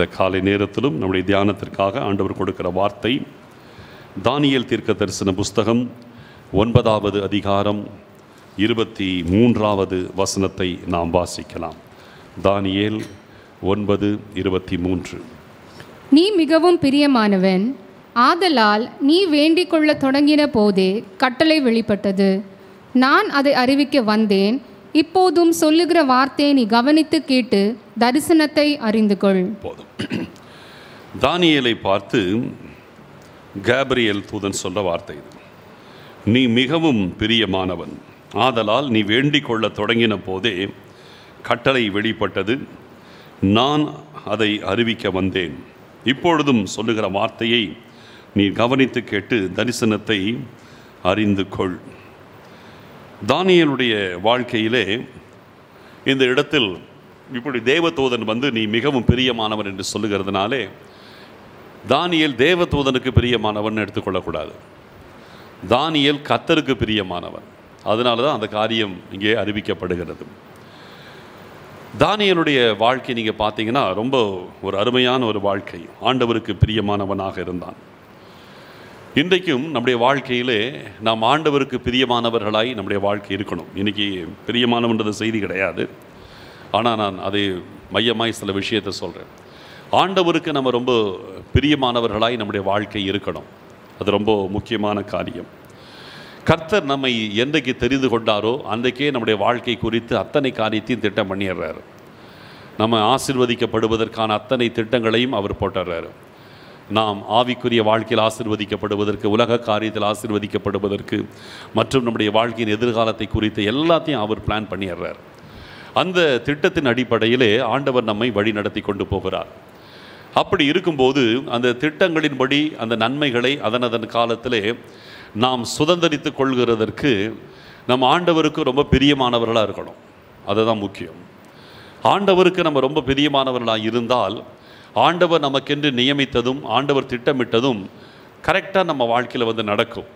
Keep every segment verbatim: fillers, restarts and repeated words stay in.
காலை நேரத்திலும் நம்முடைய தியானத்திற்காக ஆண்டவர் கொடுக்கிற வார்த்தை தானியேல் தீர்க்க தரிசன புஸ்தகம் ஒன்பதாவது அதிகாரம் இருபத்தி மூன்றாவது வசனத்தை நாம் வாசிக்கலாம். தானியேல் ஒன்பது இருபத்தி மூன்று. நீ மிகவும் பிரியமானவன், ஆதலால் நீ வேண்டிக் கொள்ள தொடங்கின போதே கட்டளை வெளிப்பட்டது. நான் அதை அறிவிக்க வந்தேன். இப்போதும் சொல்லுகிற வார்த்தையை நீ கவனித்து கேட்டு தரிசனத்தை அறிந்து கொள். போதும். தானியேலை பார்த்து கேப்ரியேல் தூதன் சொல்ல வார்த்தை இது. நீ மிகவும் பிரியமானவன், ஆதலால் நீ வேண்டிக் கொள்ள தொடங்கின போதே கட்டளை வெளிப்பட்டது. நான் அதை அறிவிக்க வந்தேன். இப்பொழுதும் சொல்லுகிற வார்த்தையை நீ கவனித்து கேட்டு தரிசனத்தை அறிந்து கொள். தானியேலுடைய வாழ்க்கையிலே இந்த இடத்தில் இப்படி தேவதூதன் வந்து நீ மிகவும் பிரியமானவன் என்று சொல்லுகிறதுனாலே தானியேல் தேவதூதனுக்கு பிரியமானவன் எடுத்துக்கொள்ளக்கூடாது. தானியேல் கர்த்தருக்கு பிரியமானவன். அதனால தான் அந்த காரியம் இங்கே அறிவிக்கப்படுகிறது. தானியேலுடைய வாழ்க்கை நீங்கள் பார்த்தீங்கன்னா ரொம்ப ஒரு அருமையான ஒரு வாழ்க்கை. ஆண்டவருக்கு பிரியமானவனாக இருந்தான். இன்றைக்கும் நம்முடைய வாழ்க்கையிலே நாம் ஆண்டவருக்கு பிரியமானவர்களாய் நம்முடைய வாழ்க்கை இருக்கணும். இன்றைக்கி பிரியமானவன்றது செய்தி கிடையாது, ஆனால் நான் அதை மையமாய் சில விஷயத்தை சொல்கிறேன். ஆண்டவருக்கு நம்ம ரொம்ப பிரியமானவர்களாய் நம்முடைய வாழ்க்கை இருக்கணும். அது ரொம்ப முக்கியமான காரியம். கர்த்தர் நம்மை என்றைக்கு தெரிந்து கொண்டாரோ அன்றைக்கே நம்முடைய வாழ்க்கை குறித்து அத்தனை காரியத்தையும் திட்டம் பண்ணிடுறாரு. நம்ம ஆசீர்வதிக்கப்படுவதற்கான அத்தனை திட்டங்களையும் அவர் போட்டுறாரு. நாம் ஆவிக்குரிய வாழ்க்கையில் ஆசீர்வதிக்கப்படுவதற்கு, உலக காரியத்தில் ஆசீர்வதிக்கப்படுவதற்கு மற்றும் நம்முடைய வாழ்க்கையின் எதிர்காலத்தை குறித்து எல்லாத்தையும் அவர் பிளான் பண்ணிடுறார். அந்த திட்டத்தின் அடிப்படையிலே ஆண்டவர் நம்மை வழி நடத்தி கொண்டு போகிறார். அப்படி இருக்கும்போது அந்த திட்டங்களின்படி அந்த நன்மைகளை அதன் அதன் காலத்திலே நாம் சுதந்திரித்து கொள்கிறதற்கு நம் ஆண்டவருக்கு ரொம்ப பிரியமானவர்களாக இருக்கணும். அதுதான் முக்கியம். ஆண்டவருக்கு நம்ம ரொம்ப பிரியமானவர்களாக இருந்தால் ஆண்டவர் நமக்கென்று நியமித்ததும் ஆண்டவர் திட்டமிட்டதும் கரெக்டாக நம்ம வாழ்க்கையில் வந்து நடக்கும்.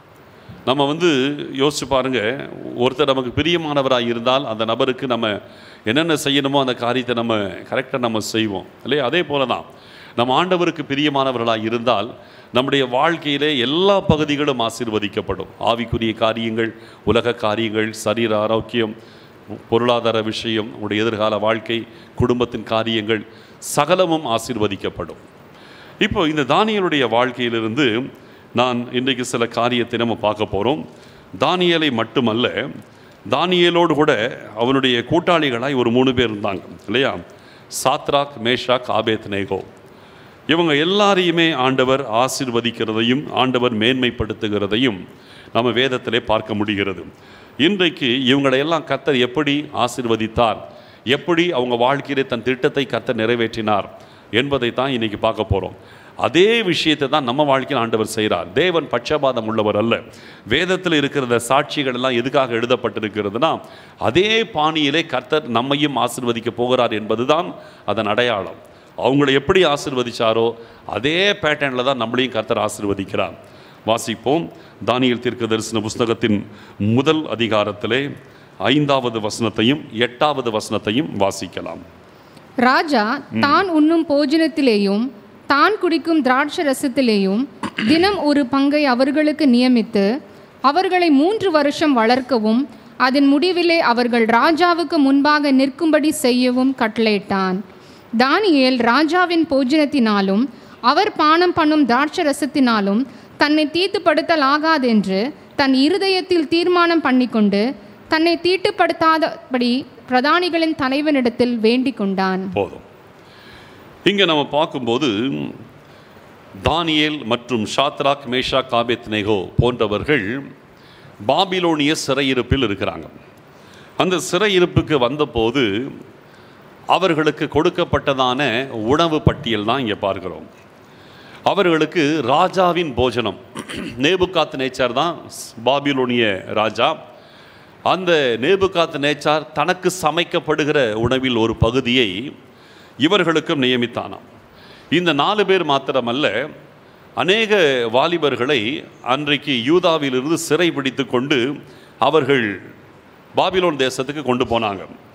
நம்ம வந்து யோசிச்சு பாருங்கள், ஒருத்தர் நமக்கு பிரியமானவராக இருந்தால் அந்த நபருக்கு நம்ம என்னென்ன செய்யணுமோ அந்த காரியத்தை நம்ம கரெக்டாக நம்ம செய்வோம் இல்லையா? அதே போல தான் நம்ம ஆண்டவருக்கு பிரியமானவர்களாக இருந்தால் நம்முடைய வாழ்க்கையிலே எல்லா பகுதிகளும் ஆசீர்வதிக்கப்படும். ஆவிக்குரிய காரியங்கள், உலக காரியங்கள், சரீர ஆரோக்கியம், பொருளாதார விஷயம், உங்களுடைய எதிர்கால வாழ்க்கை, குடும்பத்தின் காரியங்கள் சகலமும் ஆசீர்வதிக்கப்படும். இப்போ இந்த தானியேலுடைய வாழ்க்கையிலிருந்து நான் இன்றைக்கு சில காரியத்தை நம்ம பார்க்க போகிறோம். தானியேலை மட்டுமல்ல, தானியேலோடு கூட அவனுடைய கூட்டாளிகளாய் ஒரு மூணு பேர் இருந்தாங்க இல்லையா? Shadrach, Meshach, Abednego. இவங்க எல்லாரையுமே ஆண்டவர் ஆசீர்வதிக்கிறதையும் ஆண்டவர் மேன்மைப்படுத்துகிறதையும் நம்ம வேதத்திலே பார்க்க முடிகிறது. இன்றைக்கு இவங்களையெல்லாம் கர்த்தர் எப்படி ஆசீர்வதித்தார், எப்படி அவங்க வாழ்க்கையிலே தன் திட்டத்தை கர்த்தர் நிறைவேற்றினார் என்பதை தான் இன்றைக்கி பார்க்க போகிறோம். அதே விஷயத்தை தான் நம்ம வாழ்க்கையில் ஆண்டவர் செய்கிறார். தேவன் பட்சபாதம் உள்ளவர் அல்ல. வேதத்தில் இருக்கிற சாட்சிகள் எல்லாம் எதுக்காக எழுதப்பட்டிருக்கிறதுனா அதே பாணியிலே கர்த்தர் நம்மையும் ஆசீர்வதிக்க போகிறார் என்பது தான் அதன் அடையாளம். அவங்கள எப்படி ஆசீர்வதிச்சாரோ அதே பேட்டர்னில் தான் நம்மளையும் கர்த்தர் ஆசீர்வதிக்கிறார். வாசிப்போம். தானியேல் தீர்க்க தரிசன புஸ்தகத்தின் முதல் அதிகாரத்திலே ஐந்தாவது வசனத்தையும் எட்டாவது வசனத்தையும் வாசிக்கலாம். ராஜா தான் உண்ணும் போஜனத்திலேயும் தான் குடிக்கும் திராட்சை ரசத்திலேயும் தினம் ஒரு பங்கை அவர்களுக்கு நியமித்து அவர்களை மூன்று வருஷம் வளர்க்கவும் அதன் முடிவிலே அவர்கள் ராஜாவுக்கு முன்பாக நிற்கும்படி செய்யவும் கட்டளையிட்டான். தானியேல் ராஜாவின் போஜனத்தினாலும் அவர் பானம் பண்ணும் திராட்சை ரசத்தினாலும் தன்னை தீட்டுப்படுத்தல் ஆகாதென்று தன் இருதயத்தில் தீர்மானம் பண்ணிக்கொண்டு தன்னை தீட்டுப்படுத்தாதபடி பிரதானிகளின் தலைவனிடத்தில் வேண்டிக் கொண்டான். போதும். இங்கே நம்ம பார்க்கும்போது தானியேல் மற்றும் சாத்ராக், மேஷாக், ஆபேத்நேகோ போன்றவர்கள் பாபிலோனிய சிறையிருப்பில் இருக்கிறாங்க. அந்த சிறையிருப்புக்கு வந்தபோது அவர்களுக்கு கொடுக்கப்பட்டதான உணவு பட்டியல் தான் இங்கே பார்க்கிறோம். அவர்களுக்கு ராஜாவின் போஜனம், நேபுகாத் நேச்சார் தான் பாபிலோனிய ராஜா. அந்த நேபுகாத் நேச்சார் தனக்கு சமைக்கப்படுகிற உணவில் ஒரு பகுதியை இவர்களுக்கும் நியமித்தானாம். இந்த நாலு பேர் மாத்திரமல்ல, அநேக வாலிபர்களை அன்றைக்கு யூதாவிலிருந்து சிறை பிடித்து கொண்டு அவர்கள் பாபிலோன் தேசத்துக்கு கொண்டு போனாங்க.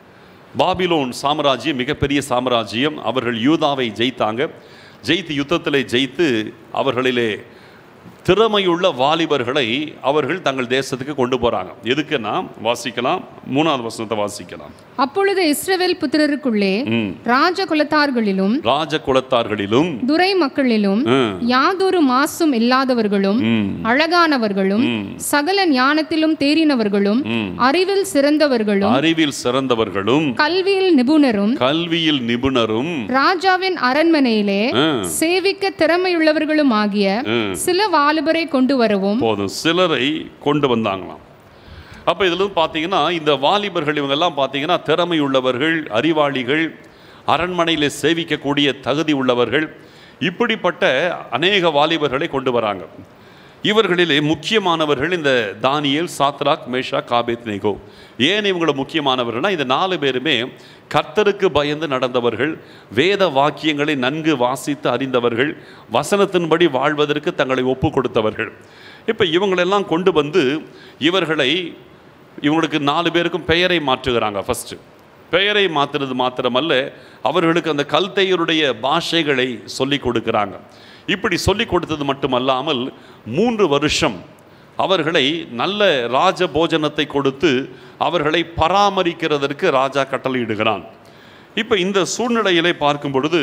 பாபிலோன் சாம்ராஜ்யம் மிகப்பெரிய சாம்ராஜ்யம். அவர்கள் யூதாவை ஜெயித்தாங்க. ஜெயித்து யுத்தத்திலே ஜெயித்து அவர்களிலே திறமையுள்ள வாலிபர்களை அவர்கள் தங்கள் தேசத்துக்கு கொண்டு போறாங்க. எதுக்குன்னா, வாசிக்கலாம், மூணாவது வசனத்தை வாசிக்கலாம். அப்பொழுது இஸ்ரவேல் புத்திரருக்குள்ளே ராஜ குலத்தார்களிலும் ராஜ குலத்தார்களிலும் துரை மக்களிலும் யாதொரு மாசும் இல்லாதவர்களும் அழகானவர்களும் சகல ஞானத்திலும் தேறினவர்களும் அறிவில் சிறந்தவர்களும் அறிவில் சிறந்தவர்களும் கல்வியில் நிபுணரும் கல்வியில் நிபுணரும் ராஜாவின் அரண்மனையிலே சேவிக்க திறமையுள்ளவர்களும் ஆகிய சில வாலிபரை கொண்டு வரவும். போதும், சிலரை கொண்டு வந்தாங்களாம். அப்போ இதில் பார்த்தீங்கன்னா இந்த வாலிபர்கள் இவங்கெல்லாம் பார்த்தீங்கன்னா திறமை உள்ளவர்கள், அறிவாளிகள், அரண்மனையில் சேவிக்கக்கூடிய தகுதி உள்ளவர்கள், இப்படிப்பட்ட அநேக வாலிபர்களை கொண்டு வராங்க. இவர்களிலே முக்கியமானவர்கள் இந்த தானியேல், சாத்ராக், மேஷாக், ஆபேத்நேகோ. ஏன் இவங்கள முக்கியமானவர்கள்னா, இந்த நாலு பேருமே கர்த்தருக்கு பயந்து நடந்தவர்கள், வேத வாக்கியங்களை நன்கு வாசித்து அறிந்தவர்கள், வசனத்தின்படி வாழ்வதற்கு தங்களை ஒப்பு கொடுத்தவர்கள். இப்போ இவங்களெல்லாம் கொண்டு வந்து இவர்களை இவங்களுக்கு நாலு பேருக்கும் பெயரை மாற்றுகிறாங்க. ஃபஸ்ட்டு பெயரை மாற்றுறது மாத்திரமல்ல, அவர்களுக்கு அந்த கல்தையருடைய பாஷைகளை சொல்லி கொடுக்குறாங்க. இப்படி சொல்லி கொடுத்தது மட்டுமல்லாமல் மூன்று வருஷம் அவர்களை நல்ல ராஜ போஜனத்தை கொடுத்து அவர்களை பராமரிக்கிறதற்கு ராஜா கட்டளையிடுகிறான். இப்போ இந்த சூழ்நிலையிலே பார்க்கும் பொழுது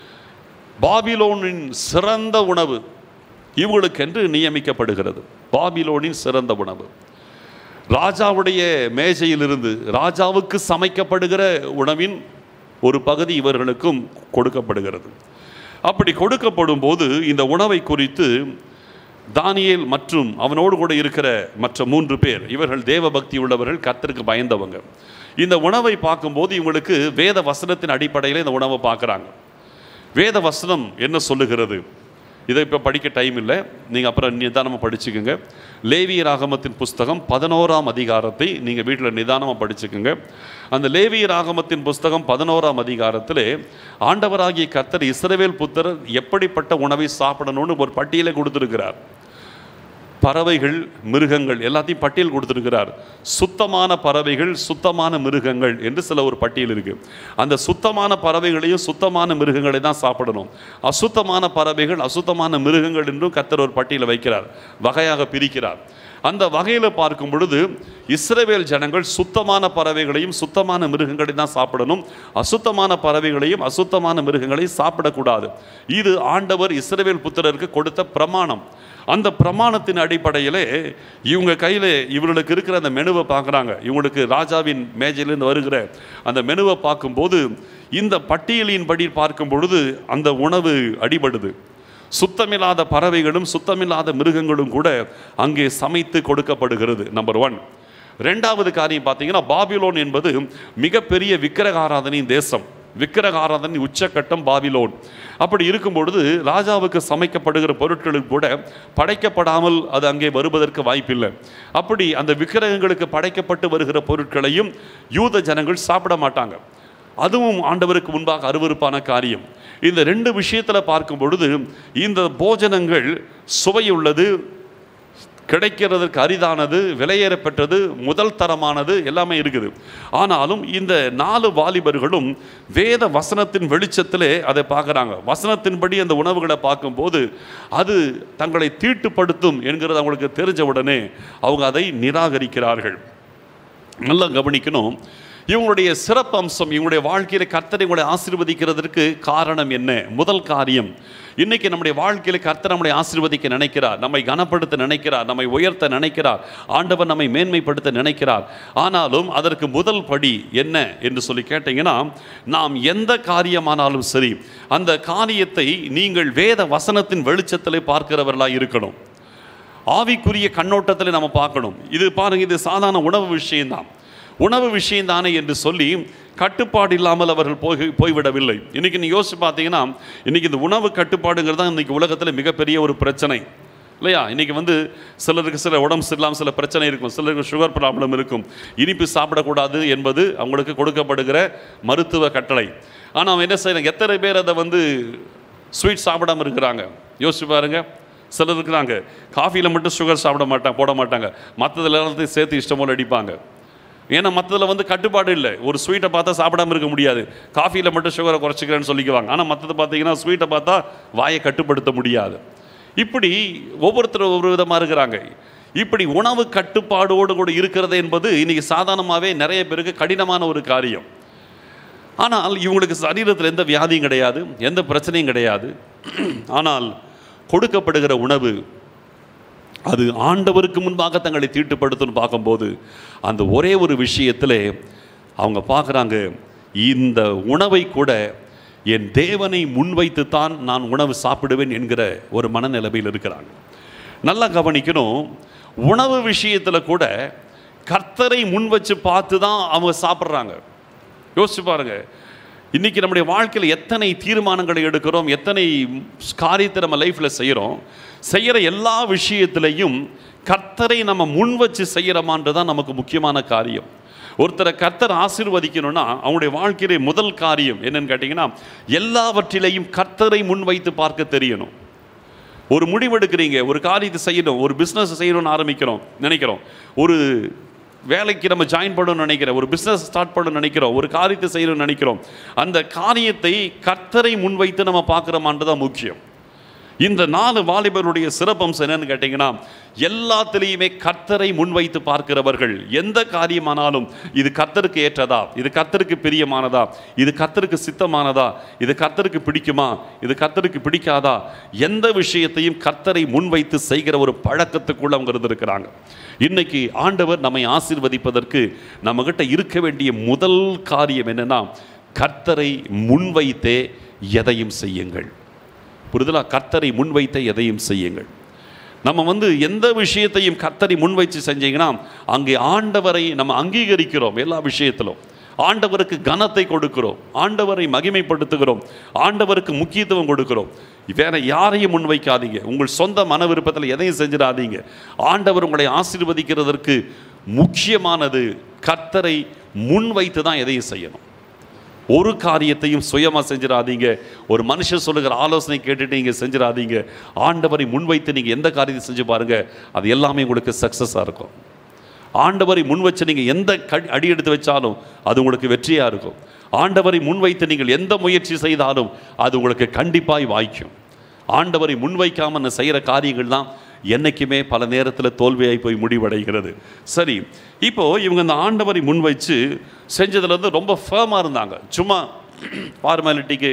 பாபிலோனின் சிறந்த உணவு இவங்களுக்கென்று நியமிக்கப்படுகிறது. பாபிலோனின் சிறந்த உணவு ராஜாவுடைய மேஜையிலிருந்து ராஜாவுக்கு சமைக்கப்படுகிற உணவின் ஒரு பகுதி இவர்களுக்கும் கொடுக்கப்படுகிறது. அப்படி கொடுக்கப்படும் போது இந்த உணவை குறித்து தானியேல் மற்றும் அவனோடு கூட இருக்கிற மற்ற மூன்று பேர், இவர்கள் தேவ பக்தி உள்ளவர்கள், கர்த்தருக்கு பயந்தவங்க. இந்த உணவை பார்க்கும்போது இவங்களுக்கு வேத வசனத்தின் அடிப்படையில் இந்த உணவை பார்க்குறாங்க. வேத வசனம் என்ன சொல்லுகிறது? இதை இப்போ படிக்க டைம் இல்லை, நீங்கள் அப்புறம் நிதானமாக படிச்சுக்கோங்க. லேவியராகமத்தின் புஸ்தகம் பதினோராம் அதிகாரத்தை நீங்கள் வீட்டில் நிதானமாக படிச்சுக்கோங்க. அந்த லேவியராகமத்தின் புஸ்தகம் பதினோராம் அதிகாரத்தில் ஆண்டவராகிய கர்த்தர் இஸ்ரவேல் புத்திரர் எப்படிப்பட்ட உணவை சாப்பிடணும்னு ஒரு பட்டியலை கொடுத்துருக்கிறார். பறவைகள், மிருகங்கள் எல்லாத்தையும் பட்டியல் கொடுத்துருக்கிறார். சுத்தமான பறவைகள், சுத்தமான மிருகங்கள் என்று சில ஒரு பட்டியல் இருக்குது. அந்த சுத்தமான பறவைகளையும் சுத்தமான மிருகங்களை தான் சாப்பிடணும். அசுத்தமான பறவைகள், அசுத்தமான மிருகங்கள் என்றும் கர்த்தர் ஒரு பட்டியலை வைக்கிறார், வகையாக பிரிக்கிறார். அந்த வகையில் பார்க்கும் பொழுது இஸ்ரவேல் ஜனங்கள் சுத்தமான பறவைகளையும் சுத்தமான மிருகங்களை தான் சாப்பிடணும், அசுத்தமான பறவைகளையும் அசுத்தமான மிருகங்களையும் சாப்பிடக்கூடாது. இது ஆண்டவர் இஸ்ரவேல் புத்திரருக்கு கொடுத்த பிரமாணம். அந்த பிரமாணத்தின் அடிப்படையிலே இவங்க கையில் இவர்களுக்கு இருக்கிற அந்த மெனுவை பார்க்குறாங்க. இவங்களுக்கு ராஜாவின் மேஜையிலிருந்து வருகிற அந்த மெனுவை பார்க்கும்போது இந்த பட்டியலின்படி பார்க்கும் பொழுது அந்த உணவு அடிபடுது. சுத்தமில்லாத பறவைகளும் சுத்தமில்லாத மிருகங்களும் கூட அங்கே சமைத்து கொடுக்கப்படுகிறது. Number one. ரெண்டாவது காரியம் பார்த்தீங்கன்னா, பாபிலோன் என்பது மிகப்பெரிய விக்கிரக ஆராதனையின் தேசம். விக்கிரக ஆராதனை உச்சக்கட்டம் பாபிலோன். அப்படி இருக்கும் பொழுது ராஜாவுக்கு சமைக்கப்படுகிற பொருட்களுக்கு கூட படைக்கப்படாமல் அது அங்கே வருவதற்கு வாய்ப்பில்லை. அப்படி அந்த விக்கிரகங்களுக்கு படைக்கப்பட்டு வருகிற பொருட்களையும் யூத ஜனங்கள் சாப்பிட மாட்டாங்க. அதுவும் ஆண்டவருக்கு முன்பாக அருவருப்பான காரியம். இந்த ரெண்டு விஷயத்தில் பார்க்கும் பொழுது இந்த போஜனங்கள் சுவையுள்ளது, கிடைக்கிறதற்கு அரிதானது, விலையேறப்பெற்றது, முதல் தரமானது எல்லாமே இருக்குது. ஆனாலும் இந்த நாலு வாலிபர்களும் வேத வசனத்தின் வெளிச்சத்திலே அதை பார்க்குறாங்க. வசனத்தின்படி அந்த உணவுகளை பார்க்கும்போது அது தங்களை தீட்டுப்படுத்தும் என்கிறது அவங்களுக்கு தெரிஞ்ச உடனே அவங்க அதை நிராகரிக்கிறார்கள். நல்லா கவனிக்கணும். இவங்களுடைய சிறப்பு அம்சம், இவங்களுடைய வாழ்க்கையில் கர்த்தரை உங்களை ஆசீர்வதிக்கிறதற்கு காரணம் என்ன? முதல் காரியம், இன்னைக்கு நம்முடைய வாழ்க்கையில் கர்த்தர் நம்மை ஆசீர்வதிக்க நினைக்கிறார், நம்மை கனப்படுத்த நினைக்கிறார், நம்மை உயர்த்த நினைக்கிறார், ஆண்டவர் நம்மை மேன்மைப்படுத்த நினைக்கிறார். ஆனாலும் அதற்கு முதல் படி என்ன என்று சொல்லி கேட்டீங்கன்னா, நாம் எந்த காரியமானாலும் சரி அந்த காரியத்தை நீங்கள் வேத வசனத்தின் வெளிச்சத்தில் பார்க்கிறவர்களாக இருக்கணும். ஆவிக்குரிய கண்ணோட்டத்தில் நம்ம பார்க்கணும். இது பாருங்க, இது சாதாரண உணவு விஷயம்தான், உணவு விஷயம்தானே என்று சொல்லி கட்டுப்பாடு இல்லாமல் அவர்கள் போய் போய்விடவில்லை. இன்றைக்கி நீங்கள் யோசிச்சு பார்த்தீங்கன்னா, இன்றைக்கி இந்த உணவு கட்டுப்பாடுங்கிறது தான் இன்றைக்கி உலகத்தில் மிகப்பெரிய ஒரு பிரச்சனை இல்லையா? இன்றைக்கி வந்து சிலருக்கு சில உடம்பு சரியில்லாமல் சில பிரச்சனை இருக்கும், சிலருக்கு சுகர் ப்ராப்ளம் இருக்கும், இனிப்பு சாப்பிடக்கூடாது என்பது அவங்களுக்கு கொடுக்கப்படுகிற மருத்துவ கட்டளை. ஆனால் அவன் என்ன செய்யறாங்க? எத்தனை பேர் அதை வந்து ஸ்வீட் சாப்பிடாமல் இருக்கிறாங்க யோசிச்சு பாருங்கள். சிலர் இருக்கிறாங்க காஃபியில் மட்டும் சுகர் சாப்பிட மாட்டாங்க, போட மாட்டாங்க, மற்றதில் எல்லாத்தையும் சேர்த்து இஷ்டம் போல் அடிப்பாங்க. ஏன்னா மற்றதில் வந்து கட்டுப்பாடு இல்லை. ஒரு ஸ்வீட்டை பார்த்தா சாப்பிடாமல் இருக்க முடியாது, காஃபியில் மட்டும் சுகரை குறைச்சிக்கிறேன்னு சொல்லிக்குவாங்க. ஆனால் மற்றது பார்த்தீங்கன்னா ஸ்வீட்டை பார்த்தா வாயை கட்டுப்படுத்த முடியாது. இப்படி ஒவ்வொருத்தரும் ஒவ்வொரு விதமாக இருக்கிறாங்க. இப்படி உணவு கட்டுப்பாடோடு கூட இருக்கிறது என்பது இன்றைக்கி சாதாரணமாகவே நிறைய பேருக்கு கடினமான ஒரு காரியம். ஆனால் இவங்களுக்கு சரீரத்தில் எந்த வியாதியும் கிடையாது, எந்த பிரச்சனையும் கிடையாது. ஆனால் கொடுக்கப்படுகிற உணவு அது ஆண்டவருக்கு முன்பாக தங்களை தீட்டுப்படுத்துன்னு பார்க்கும்போது அந்த ஒரே ஒரு விஷயத்தில் அவங்க பார்க்குறாங்க, இந்த உணவை கூட என் தேவனை முன்வைத்து தான் நான் உணவு சாப்பிடுவேன் என்கிற ஒரு மனநிலைமையில் இருக்கிறாங்க. நல்லா கவனிக்கணும், உணவு விஷயத்தில் கூட கர்த்தரை முன் வச்சு பார்த்து தான் அவங்க சாப்பிட்றாங்க. யோசிச்சு பாருங்க, இன்றைக்கி நம்முடைய வாழ்க்கையில் எத்தனை தீர்மானங்களை எடுக்கிறோம், எத்தனை காரியத்தை நம்ம லைஃப்பில் செய்கிறோம். செய்கிற எல்லா விஷயத்திலையும் கர்த்தரை நம்ம முன் வச்சு செய்கிறோமான்றது தான் நமக்கு முக்கியமான காரியம். ஒருத்தரை கர்த்தர் ஆசீர்வதிக்கணும்னா அவனுடைய வாழ்க்கையிலே முதல் காரியம் என்னன்னு கேட்டிங்கன்னா, எல்லாவற்றிலையும் கர்த்தரை முன் வைத்து பார்க்க தெரியணும். ஒரு முடிவெடுக்கிறீங்க, ஒரு காரியத்தை செய்யணும், ஒரு பிஸ்னஸ் செய்யணும்னு ஆரம்பிக்கிறோம் நினைக்கிறோம், ஒரு வேலைக்கு நம்ம ஜாயின் பண்ணணும்னு நினைக்கிறோம், ஒரு பிஸ்னஸ் ஸ்டார்ட் பண்ணணும்னு நினைக்கிறோம், ஒரு காரியத்தை செய்யணும்னு நினைக்கிறோம். அந்த காரியத்தை கர்த்தரை முன்வைத்து நம்ம பார்க்குறோமான்றது தான் முக்கியம். இந்த நாலு வாலிபருடைய சிறப்பம்சம் என்னன்னு கேட்டிங்கன்னா, எல்லாத்திலையுமே கர்த்தரை முன்வைத்து பார்க்கிறவர்கள். எந்த காரியமானாலும் இது கர்த்தருக்கு ஏற்றதா, இது கர்த்தருக்கு பிரியமானதா, இது கர்த்தருக்கு சித்தமானதா, இது கர்த்தருக்கு பிடிக்குமா, இது கர்த்தருக்கு பிடிக்காதா, எந்த விஷயத்தையும் கர்த்தரை முன்வைத்து செய்கிற ஒரு பழக்கத்துக்குள்ள அவங்க இருந்திருக்கிறாங்க. இன்னைக்கு ஆண்டவர் நம்மை ஆசீர்வதிப்பதற்கு நம்மகிட்ட இருக்க வேண்டிய முதல் காரியம் என்னன்னா, கர்த்தரை முன்வைத்தே எதையும் செய்யுங்கள். புரிதலா? கர்த்தரை முன்வைத்த எதையும் செய்யுங்கள். நம்ம வந்து எந்த விஷயத்தையும் கர்த்தரை முன்வைத்து செஞ்சீங்கன்னா அங்கே ஆண்டவரை நம்ம அங்கீகரிக்கிறோம். எல்லா விஷயத்திலும் ஆண்டவருக்கு கனத்தை கொடுக்கிறோம், ஆண்டவரை மகிமைப்படுத்துகிறோம், ஆண்டவருக்கு முக்கியத்துவம் கொடுக்கிறோம். வேற யாரையும் முன்வைக்காதீங்க, உங்கள் சொந்த மன விருப்பத்தில் எதையும் செஞ்சிடாதீங்க. ஆண்டவர் உங்களை ஆசீர்வதிக்கிறதற்கு முக்கியமானது கர்த்தரை முன்வைத்து தான் எதையும் செய்யணும். ஒரு காரியத்தையும் சுயமாக செஞ்சிடாதீங்க, ஒரு மனுஷன் சொல்லுகிற ஆலோசனை கேட்டுட்டு நீங்கள் செஞ்சிடாதீங்க. ஆண்டவரை முன்வைத்து நீங்கள் எந்த காரியத்தை செஞ்சு பாருங்கள், அது எல்லாமே உங்களுக்கு சக்ஸஸாக இருக்கும். ஆண்டவரை முன் வச்சு நீங்கள் எந்த அடி எடுத்து வச்சாலும் அது உங்களுக்கு வெற்றியாக இருக்கும். ஆண்டவரை முன்வைத்து நீங்கள் எந்த முயற்சி செய்தாலும் அது உங்களுக்கு கண்டிப்பாய் வாய்க்கும். ஆண்டவரை முன்வைக்காமல் செய்கிற காரியங்கள் தான் என்றைக்குமே பல நேரத்தில் தோல்வியாகி போய் முடிவடைகிறது. சரி, இப்போது இவங்க இந்த ஆண்டவரை முன்வைச்சு செஞ்சதுலேருந்து ரொம்ப ஃபேமாக இருந்தாங்க. சும்மா ஃபார்மாலிட்டிக்கு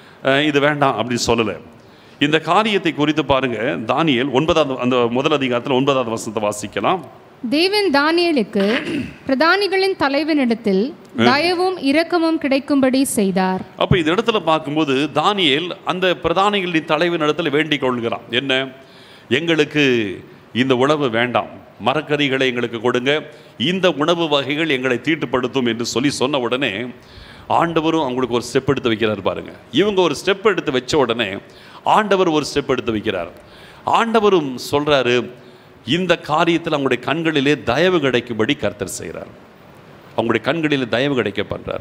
இது வேண்டாம் அப்படின்னு சொல்லலை. இந்த காரியத்தை குறித்து பாருங்கள், தானியேல் ஒன்பதாவது அந்த முதல் அதிகாரத்தில் ஒன்பதாவது வசனத்தை வாசிக்கலாம். தேவன் தானியேலுக்கு பிரதானிகளின் தலைவனிடத்தில் தயவும் இரக்கமும் கிடைக்கும்படி செய்தார். அப்போ இந்த இடத்துல பார்க்கும்போது தானியேல் அந்த பிரதானிகளின் தலைவனிடத்தில் வேண்டிக் கொள்கிறான். என்ன? எங்களுக்கு இந்த உணவு வேண்டாம், மரக்கறிகளை எங்களுக்கு கொடுங்க, இந்த உணவு வகைகள் எங்களை தீட்டுப்படுத்தும் என்று சொல்லி சொன்ன உடனே ஆண்டவரும் அவங்களுக்கு ஒரு ஸ்டெப் எடுத்து வைக்கிறார். பாருங்க, இவங்க ஒரு ஸ்டெப் எடுத்து வச்ச உடனே ஆண்டவர் ஒரு ஸ்டெப் எடுத்து வைக்கிறார். ஆண்டவரும் சொல்றாரு, இந்த காரியத்தில் அவங்களுடைய கண்களிலே தயவு கிடைக்கும்படி கர்த்தர் செய்கிறார். அவங்களுடைய கண்களிலே தயவு கிடைக்க பண்றார்.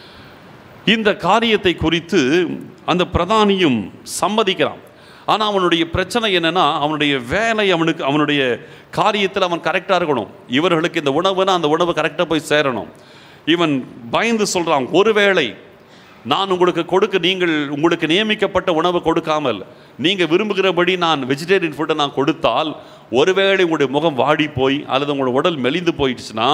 இந்த காரியத்தை குறித்து அந்த பிரதானியும் சம்மதிக்கிறான். ஆனால் அவனுடைய பிரச்சனை என்னன்னா, அவனுடைய வேலை அவனுக்கு அவனுடைய காரியத்தில் அவன் கரெக்டாக இருக்கணும். இவர்களுக்கு இந்த உணவுனா அந்த உணவு கரெக்டாக போய் சேரணும். இவன் பயந்து சொல்கிறான், ஒருவேளை நான் உங்களுக்கு கொடுக்க நீங்கள் உங்களுக்கு நியமிக்கப்பட்ட உணவு கொடுக்காமல் நீங்கள் விரும்புகிறபடி நான் வெஜிடேரியன் ஃபுட்டை நான் கொடுத்தால், ஒருவேளை உங்களுடைய முகம் வாடி போய் அல்லது உங்களோட உடல் மெலிந்து போயிடுச்சுன்னா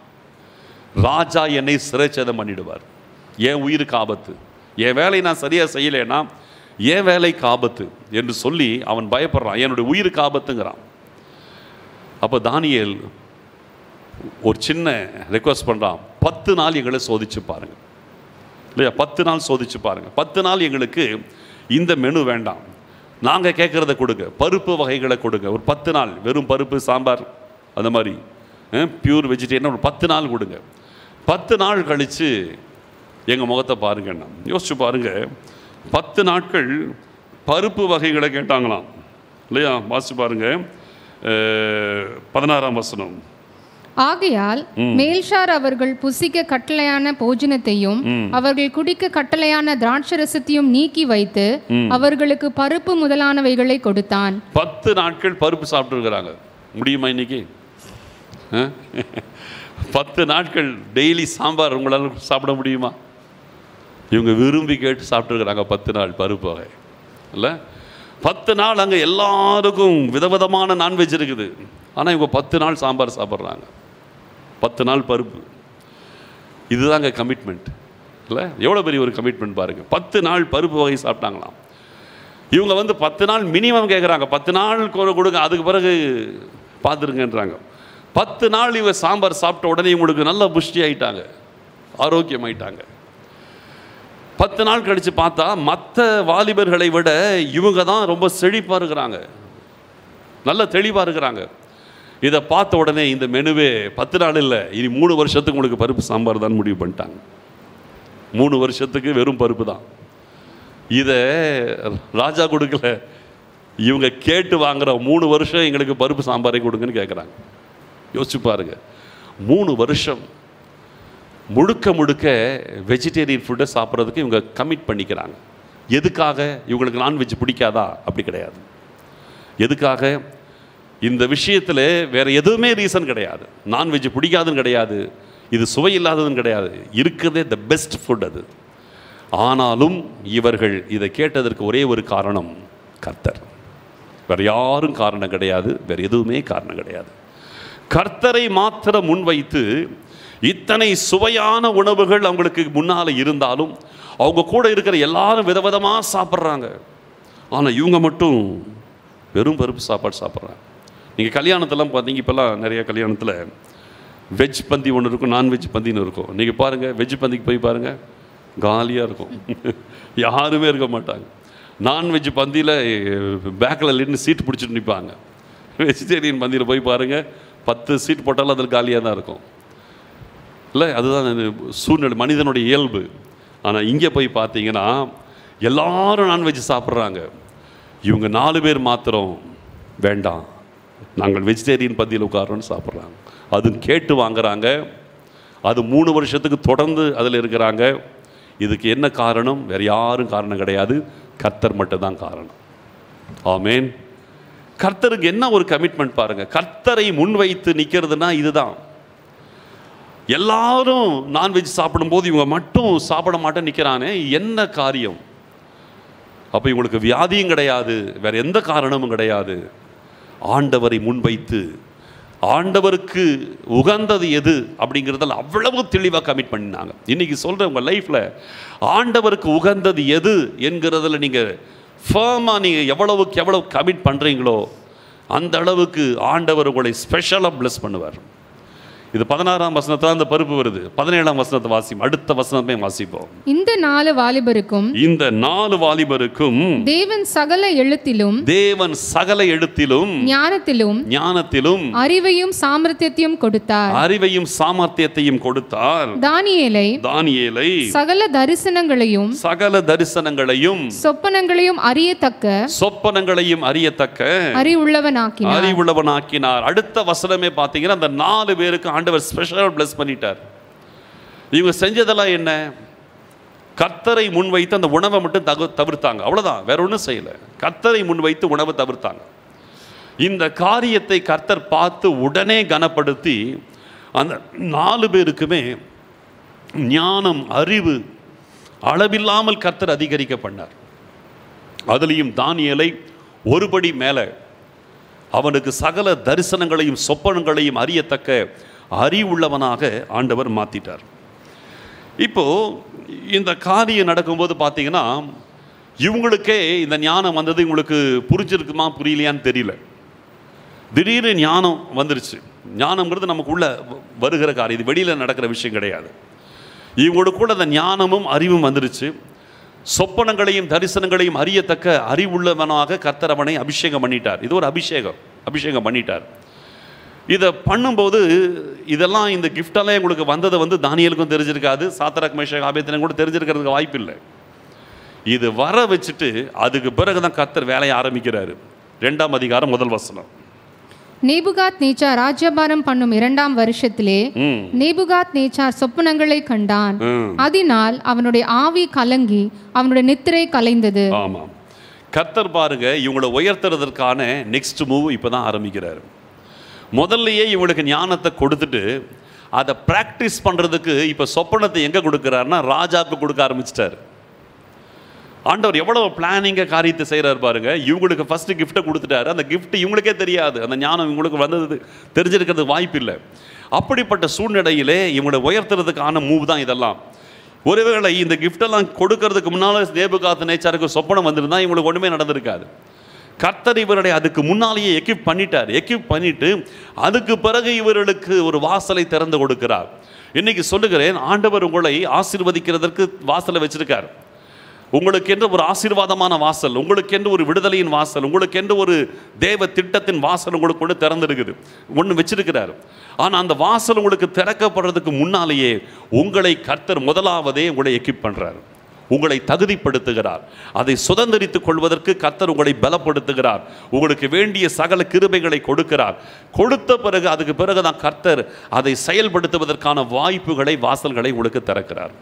ராஜா என்னை சிறைச்சேதம் பண்ணிடுவார். என் உயிருக்கு ஆபத்து, என் வேலையை நான் சரியாக செய்யலைன்னா என் வேலைக்கு ஆபத்து என்று சொல்லி அவன் பயப்படுறான். என்னுடைய உயிருக்கு ஆபத்துங்கிறான். அப்போ தானியேல் ஒரு சின்ன ரெக்வஸ்ட் பண்ணுறான், பத்து நாள் எங்களை சோதிச்சு பாருங்க இல்லையா, பத்து நாள் சோதிச்சு பாருங்க, பத்து நாள் எங்களுக்கு இந்த மெனு வேண்டாம், நாங்கள் கேட்குறத கொடுங்க, பருப்பு வகைகளை கொடுங்க, ஒரு பத்து நாள் வெறும் பருப்பு சாம்பார் அந்த மாதிரி பியூர் வெஜிடேரியன் ஒரு பத்து நாள் கொடுங்க. பத்து நாள் கழித்து எங்கள் முகத்தை பாருங்கண்ணா. யோசிச்சு பாருங்க, பத்து நாட்கள் பருப்பு வகைகளை கேட்டாங்களாம் இல்லையா. வாசி பாருங்க பதினாறாம் வசனம். ஆகையால் மேல்ஷார் அவர்கள் புசிக்க கட்டளையான போஜனத்தையும் அவர்கள் குடிக்க கட்டளையான திராட்சரசத்தையும் நீக்கி வைத்து அவர்களுக்கு பருப்பு முதலானவைகளை கொடுத்தான். பத்து நாட்கள் பருப்பு சாப்பிட்டு இருக்கிறாங்க. முடியுமா இன்னைக்கு? பத்து நாட்கள் டெய்லி சாம்பார் உங்களால் சாப்பிட முடியுமா? இவங்க விரும்பி கேட்டு சாப்பிட்டுருக்குறாங்க பத்து நாள் பருப்பு வகை இல்லை. பத்து நாள் அங்கே எல்லாருக்கும் விதவிதமான நான்வெஜ் இருக்குது. ஆனால் இவங்க பத்து நாள் சாம்பார் சாப்பிட்றாங்க, பத்து நாள் பருப்பு. இதுதாங்க கமிட்மெண்ட் இல்லை? எவ்வளோ பெரிய ஒரு கமிட்மெண்ட் பாருங்கள். பத்து நாள் பருப்பு வகை சாப்பிட்டாங்களாம். இவங்க வந்து பத்து நாள் மினிமம் கேட்குறாங்க, பத்து நாள் கொடுங்க, அதுக்கு பிறகு பார்த்துருங்கன்றாங்க. பத்து நாள் இவங்க சாம்பார் சாப்பிட்ட உடனே இவங்களுக்கு நல்ல புஷ்டி ஆகிட்டாங்க, ஆரோக்கியமாயிட்டாங்க. பத்து நாள் கழித்து பார்த்தா மற்ற வாலிபர்களை விட இவங்க தான் ரொம்ப செழிப்பாக இருக்கிறாங்க, நல்ல தெளிவாக இருக்கிறாங்க. இதை பார்த்த உடனே இந்த மெனுவே பத்து நாள் இல்லை, இனி மூணு வருஷத்துக்கு உங்களுக்கு பருப்பு சாம்பார் தான் முடிவு பண்ணிட்டாங்க. மூணு வருஷத்துக்கு வெறும் பருப்பு தான். இதை ராஜா கொடுக்கல, இவங்க கேட்டு வாங்குற மூணு வருஷம் எங்களுக்கு பருப்பு சாம்பாரை கொடுங்கன்னு கேட்குறாங்க. யோசிச்சு பாருங்க, மூணு வருஷம் முழுக்க முழுக்க வெஜிடேரியன் ஃபுட்டை சாப்பிட்றதுக்கு இவங்க கமிட் பண்ணிக்கிறாங்க. எதுக்காக? இவங்களுக்கு நான்வெஜ் பிடிக்காதா? அப்படி கிடையாது. எதுக்காக? இந்த விஷயத்தில் வேறு எதுவுமே ரீசன் கிடையாது. நான்வெஜ் பிடிக்காதுன்னு கிடையாது, இது சுவை இல்லாததுன்னு கிடையாது, இருக்கிறதே த பெஸ்ட் ஃபுட் அது. ஆனாலும் இவர்கள் இதை கேட்டதற்கு ஒரே ஒரு காரணம் கர்த்தர். வேறு யாரும் காரணம் கிடையாது, வேறு எதுவுமே காரணம் கிடையாது. கர்த்தரை மாத்திரம் முன்வைத்து இத்தனை சுவையான உணவுகள் அவங்களுக்கு முன்னால் இருந்தாலும் அவங்க கூட இருக்கிற எல்லாரும் விதவிதமாக சாப்பிட்றாங்க. ஆனால் இவங்க மட்டும் வெறும் பருப்பு சாப்பாடு சாப்பிட்றாங்க. நீங்கள் கல்யாணத்தெல்லாம் பார்த்தீங்க, இப்போல்லாம் நிறைய கல்யாணத்தில் வெஜ் பந்தி ஒன்று இருக்கும், நான்வெஜ் பந்தின்னு இருக்கும். நீங்கள் பாருங்கள், வெஜ் பந்திக்கு போய் பாருங்கள், காலியாக இருக்கும், யாருமே இருக்க மாட்டாங்க. நான்வெஜ் பந்தியில் பேக்கில் நின்று சீட்டு பிடிச்சிட்டு நிற்பாங்க. வெஜிடேரியன் பந்தியில் போய் பாருங்கள், பத்து சீட் போட்டாலும் அதில் காலியாக தான் இருக்கும் இல்லை? அதுதான் சூழ்நிலை, மனிதனுடைய இயல்பு. ஆனால் இங்கே போய் பார்த்தீங்கன்னா எல்லாரும் நான்வெஜ் சாப்பிட்றாங்க, இவங்க நாலு பேர் மாத்திரம் வேண்டாம், நாங்கள் வெஜிடேரியன் பந்தியில் உட்காரோன்னு சாப்பிட்றாங்க. அது கேட்டு வாங்குறாங்க. அது மூணு வருஷத்துக்கு தொடர்ந்து அதில் இருக்கிறாங்க. இதுக்கு என்ன காரணம்? வேறு யாரும் காரணம் கிடையாது, கர்த்தர் மட்டும்தான் காரணம். ஆமேன். கர்த்தருக்கு என்ன ஒரு கமிட்மெண்ட் பாருங்க. கர்த்தரை முன்வைத்து நிற்கிறதுனா இதுதான். எல்லாரும் நான்வெஜ் சாப்பிடும்போது இவங்க மட்டும் சாப்பிட மாட்டேன் நிற்கிறானே, என்ன காரியம்? அப்போ இவங்களுக்கு வியாதியும் கிடையாது, வேற எந்த காரணமும் கிடையாது. ஆண்டவரை முன்வைத்து ஆண்டவருக்கு உகந்தது எது அப்படிங்கிறதில் அவ்வளவு தெளிவாக கமிட் பண்ணினாங்க. இன்றைக்கி சொல்கிறேன், உங்கள் லைஃப்பில் ஆண்டவருக்கு உகந்தது எது என்கிறதில் நீங்கள் ஃபர்மாக நீங்கள் எவ்வளவுக்கு எவ்வளவு கமிட் பண்ணுறீங்களோ அந்த அளவுக்கு ஆண்டவர் உங்களை ஸ்பெஷலாக பிளஸ் பண்ணுவார். இது பதினாறாம் வசனத்தில் அந்த பருப்பு வருது. பதினேழாம் வசனத்தை வாசிப்போம், அடுத்த வசனமே வாசிப்போம். இந்த நாலு வாலிபருக்கும் இந்த நாலு வாலிபருக்கும் தேவன் சகல எழுத்திலும் தேவன் சகல எழுத்திலும் ஞானத்திலும் ஞானத்திலும் அறிவையும் சாமர்த்தியத்தையும் கொடுத்தார் அறிவையும் சாமர்த்தியத்தையும் கொடுத்தார். தானியேலை தானியேலை சகல தரிசனங்களையும் சகல தரிசனங்களையும் சொப்பனங்களையும் அறியத்தக்க சொப்பனங்களையும் அறியத்தக்க அறிவுள்ளவனாக்கினார் அறிவுள்ளவனாக்கினார். அடுத்த வசனமே பார்த்தீங்கன்னா அந்த நாலு பேருக்கு ஆண்டவர் ஸ்பெஷல் பிளஸ் பண்ணிட்டார். இவங்க செஞ்சதெல்லாம் என்ன? கர்த்தரை முன்வைத்து அந்த உணவை மட்டும் தகு தவிர்த்தாங்க, அவ்வளோதான், வேற ஒன்றும் செய்யலை. கர்த்தரை முன்வைத்து உணவை தவிர்த்தாங்க. இந்த காரியத்தை கர்த்தர் பார்த்து உடனே கனப்படுத்தி அந்த நாலு பேருக்குமே ஞானம் அறிவு அளவில்லாமல் கர்த்தர் அதிகரிக்க பண்ணார். அதுலேயும் தானியேலை ஒருபடி மேலே அவனுக்கு சகல தரிசனங்களையும் சொப்பனங்களையும் அறியத்தக்க அறிவுள்ளவனாக ஆண்டவர் மாற்றிட்டார். இப்போது இந்த காரியம் நடக்கும்போது பார்த்தீங்கன்னா இவங்களுக்கே இந்த ஞானம் வந்தது. இவங்களுக்கு புரிஞ்சிருக்குமா புரியலையான்னு தெரியல. திடீர்னு ஞானம் வந்துருச்சு. ஞானம்ங்கிறது நமக்குள்ள வருகிற காரியம், இது வெளியில் நடக்கிற விஷயம் கிடையாது. இவங்களுக்குள்ள அந்த ஞானமும் அறிவும் வந்துருச்சு. சொப்பனங்களையும் தரிசனங்களையும் அறியத்தக்க அறிவுள்ளவனாக கர்த்தர் அவனை அபிஷேகம் பண்ணிட்டார். இது ஒரு அபிஷேகம், அபிஷேகம் பண்ணிட்டார். இதை பண்ணும்போது இதெல்லாம் இந்த கிஃப்டெல்லாம் உங்களுக்கு வந்ததை வந்து தானியேலுக்கும் தெரிஞ்சிருக்காது, சாத்ராக் மேஷாக் ஆபேத்நேகோ கூட தெரிஞ்சிருக்கிறதுக்கு வாய்ப்பு இல்லை. இது வர வச்சுட்டு அதுக்கு பிறகுதான் கர்த்தர் வேலையை ஆரம்பிக்கிறாரு. ரெண்டாம் அதிகாரம் முதல் வசனம். நேபுகாத் நேச்சார் ராஜ்யபாரம் பண்ணும் இரண்டாம் வருஷத்திலே நேபுகாத் நேச்சார் சொப்பனங்களை கண்டான். அதனால் அவனுடைய ஆவி கலங்கி அவனுடைய நித்திரை கலைந்தது. ஆமாம், கர்த்தர் பாருங்க இவங்களை உயர்த்துறதற்கான நெக்ஸ்ட் மூவ் இப்பதான் ஆரம்பிக்கிறாரு. முதல்லயே இவங்களுக்கு ஞானத்தை கொடுத்துட்டு அதை ப்ராக்டிஸ் பண்ணுறதுக்கு இப்போ சொப்பனத்தை எங்கே கொடுக்குறாருன்னா ராஜாவுக்கு கொடுக்க ஆரம்பிச்சிட்டார். ஆண்டவர் எவ்வளோ பிளானிங்க காரியத்தை செய்கிறார் பாருங்க. இவங்களுக்கு ஃபஸ்ட்டு கிஃப்ட்டை கொடுத்துட்டாரு. அந்த கிஃப்ட் இவங்களுக்கே தெரியாது, அந்த ஞானம் இவங்களுக்கு வந்தது தெரிஞ்சிருக்கிறது வாய்ப்பு இல்லை. அப்படிப்பட்ட சூழ்நிலையிலே இவங்களை உயர்த்துறதுக்கான மூவ் தான் இதெல்லாம். ஒருவேளை இந்த கிஃப்டெல்லாம் கொடுக்கறதுக்கு முன்னால் நேபுகாத்நேச்சாருக்கு சொப்பனம் வந்திருந்தால் இவங்களுக்கு ஒன்றுமே நடந்திருக்காது. கர்த்தர் இவருடைய அதுக்கு முன்னாலேயே எக்யூப் பண்ணிட்டார். எக்யூப் பண்ணிட்டு அதுக்கு பிறகு இவர்களுக்கு ஒரு வாசலை திறந்து கொடுக்கிறார். இன்னைக்கு சொல்லுகிறேன், ஆண்டவர் உங்களை ஆசீர்வதிக்கிறதற்கு வாசலை வச்சிருக்கார். உங்களுக்கென்று ஒரு ஆசீர்வாதமான வாசல், உங்களுக்கென்று ஒரு விடுதலையின் வாசல், உங்களுக்கென்று ஒரு தேவ திட்டத்தின் வாசல் உங்களுக்கு கொண்டு திறந்துருக்குது, ஒன்று வச்சிருக்கிறார். ஆனால் அந்த வாசல் உங்களுக்கு திறக்கப்படுறதுக்கு முன்னாலேயே உங்களை கர்த்தர் முதலாவதே உங்களை எக்யூப் பண்ணுறார், உங்களை தகுதிப்படுத்துகிறார். அதை சுதந்திரித்துக் கொள்வதற்கு கர்த்தர் உங்களை பலப்படுத்துகிறார். உங்களுக்கு வேண்டிய சகல கிருபைகளை கொடுக்கிறார். கொடுத்த பிறகு அதுக்கு பிறகு தான் கர்த்தர் அதை செயல்படுத்துவதற்கான வாய்ப்புகளை, வாசல்களை உங்களுக்கு திறக்கிறார்.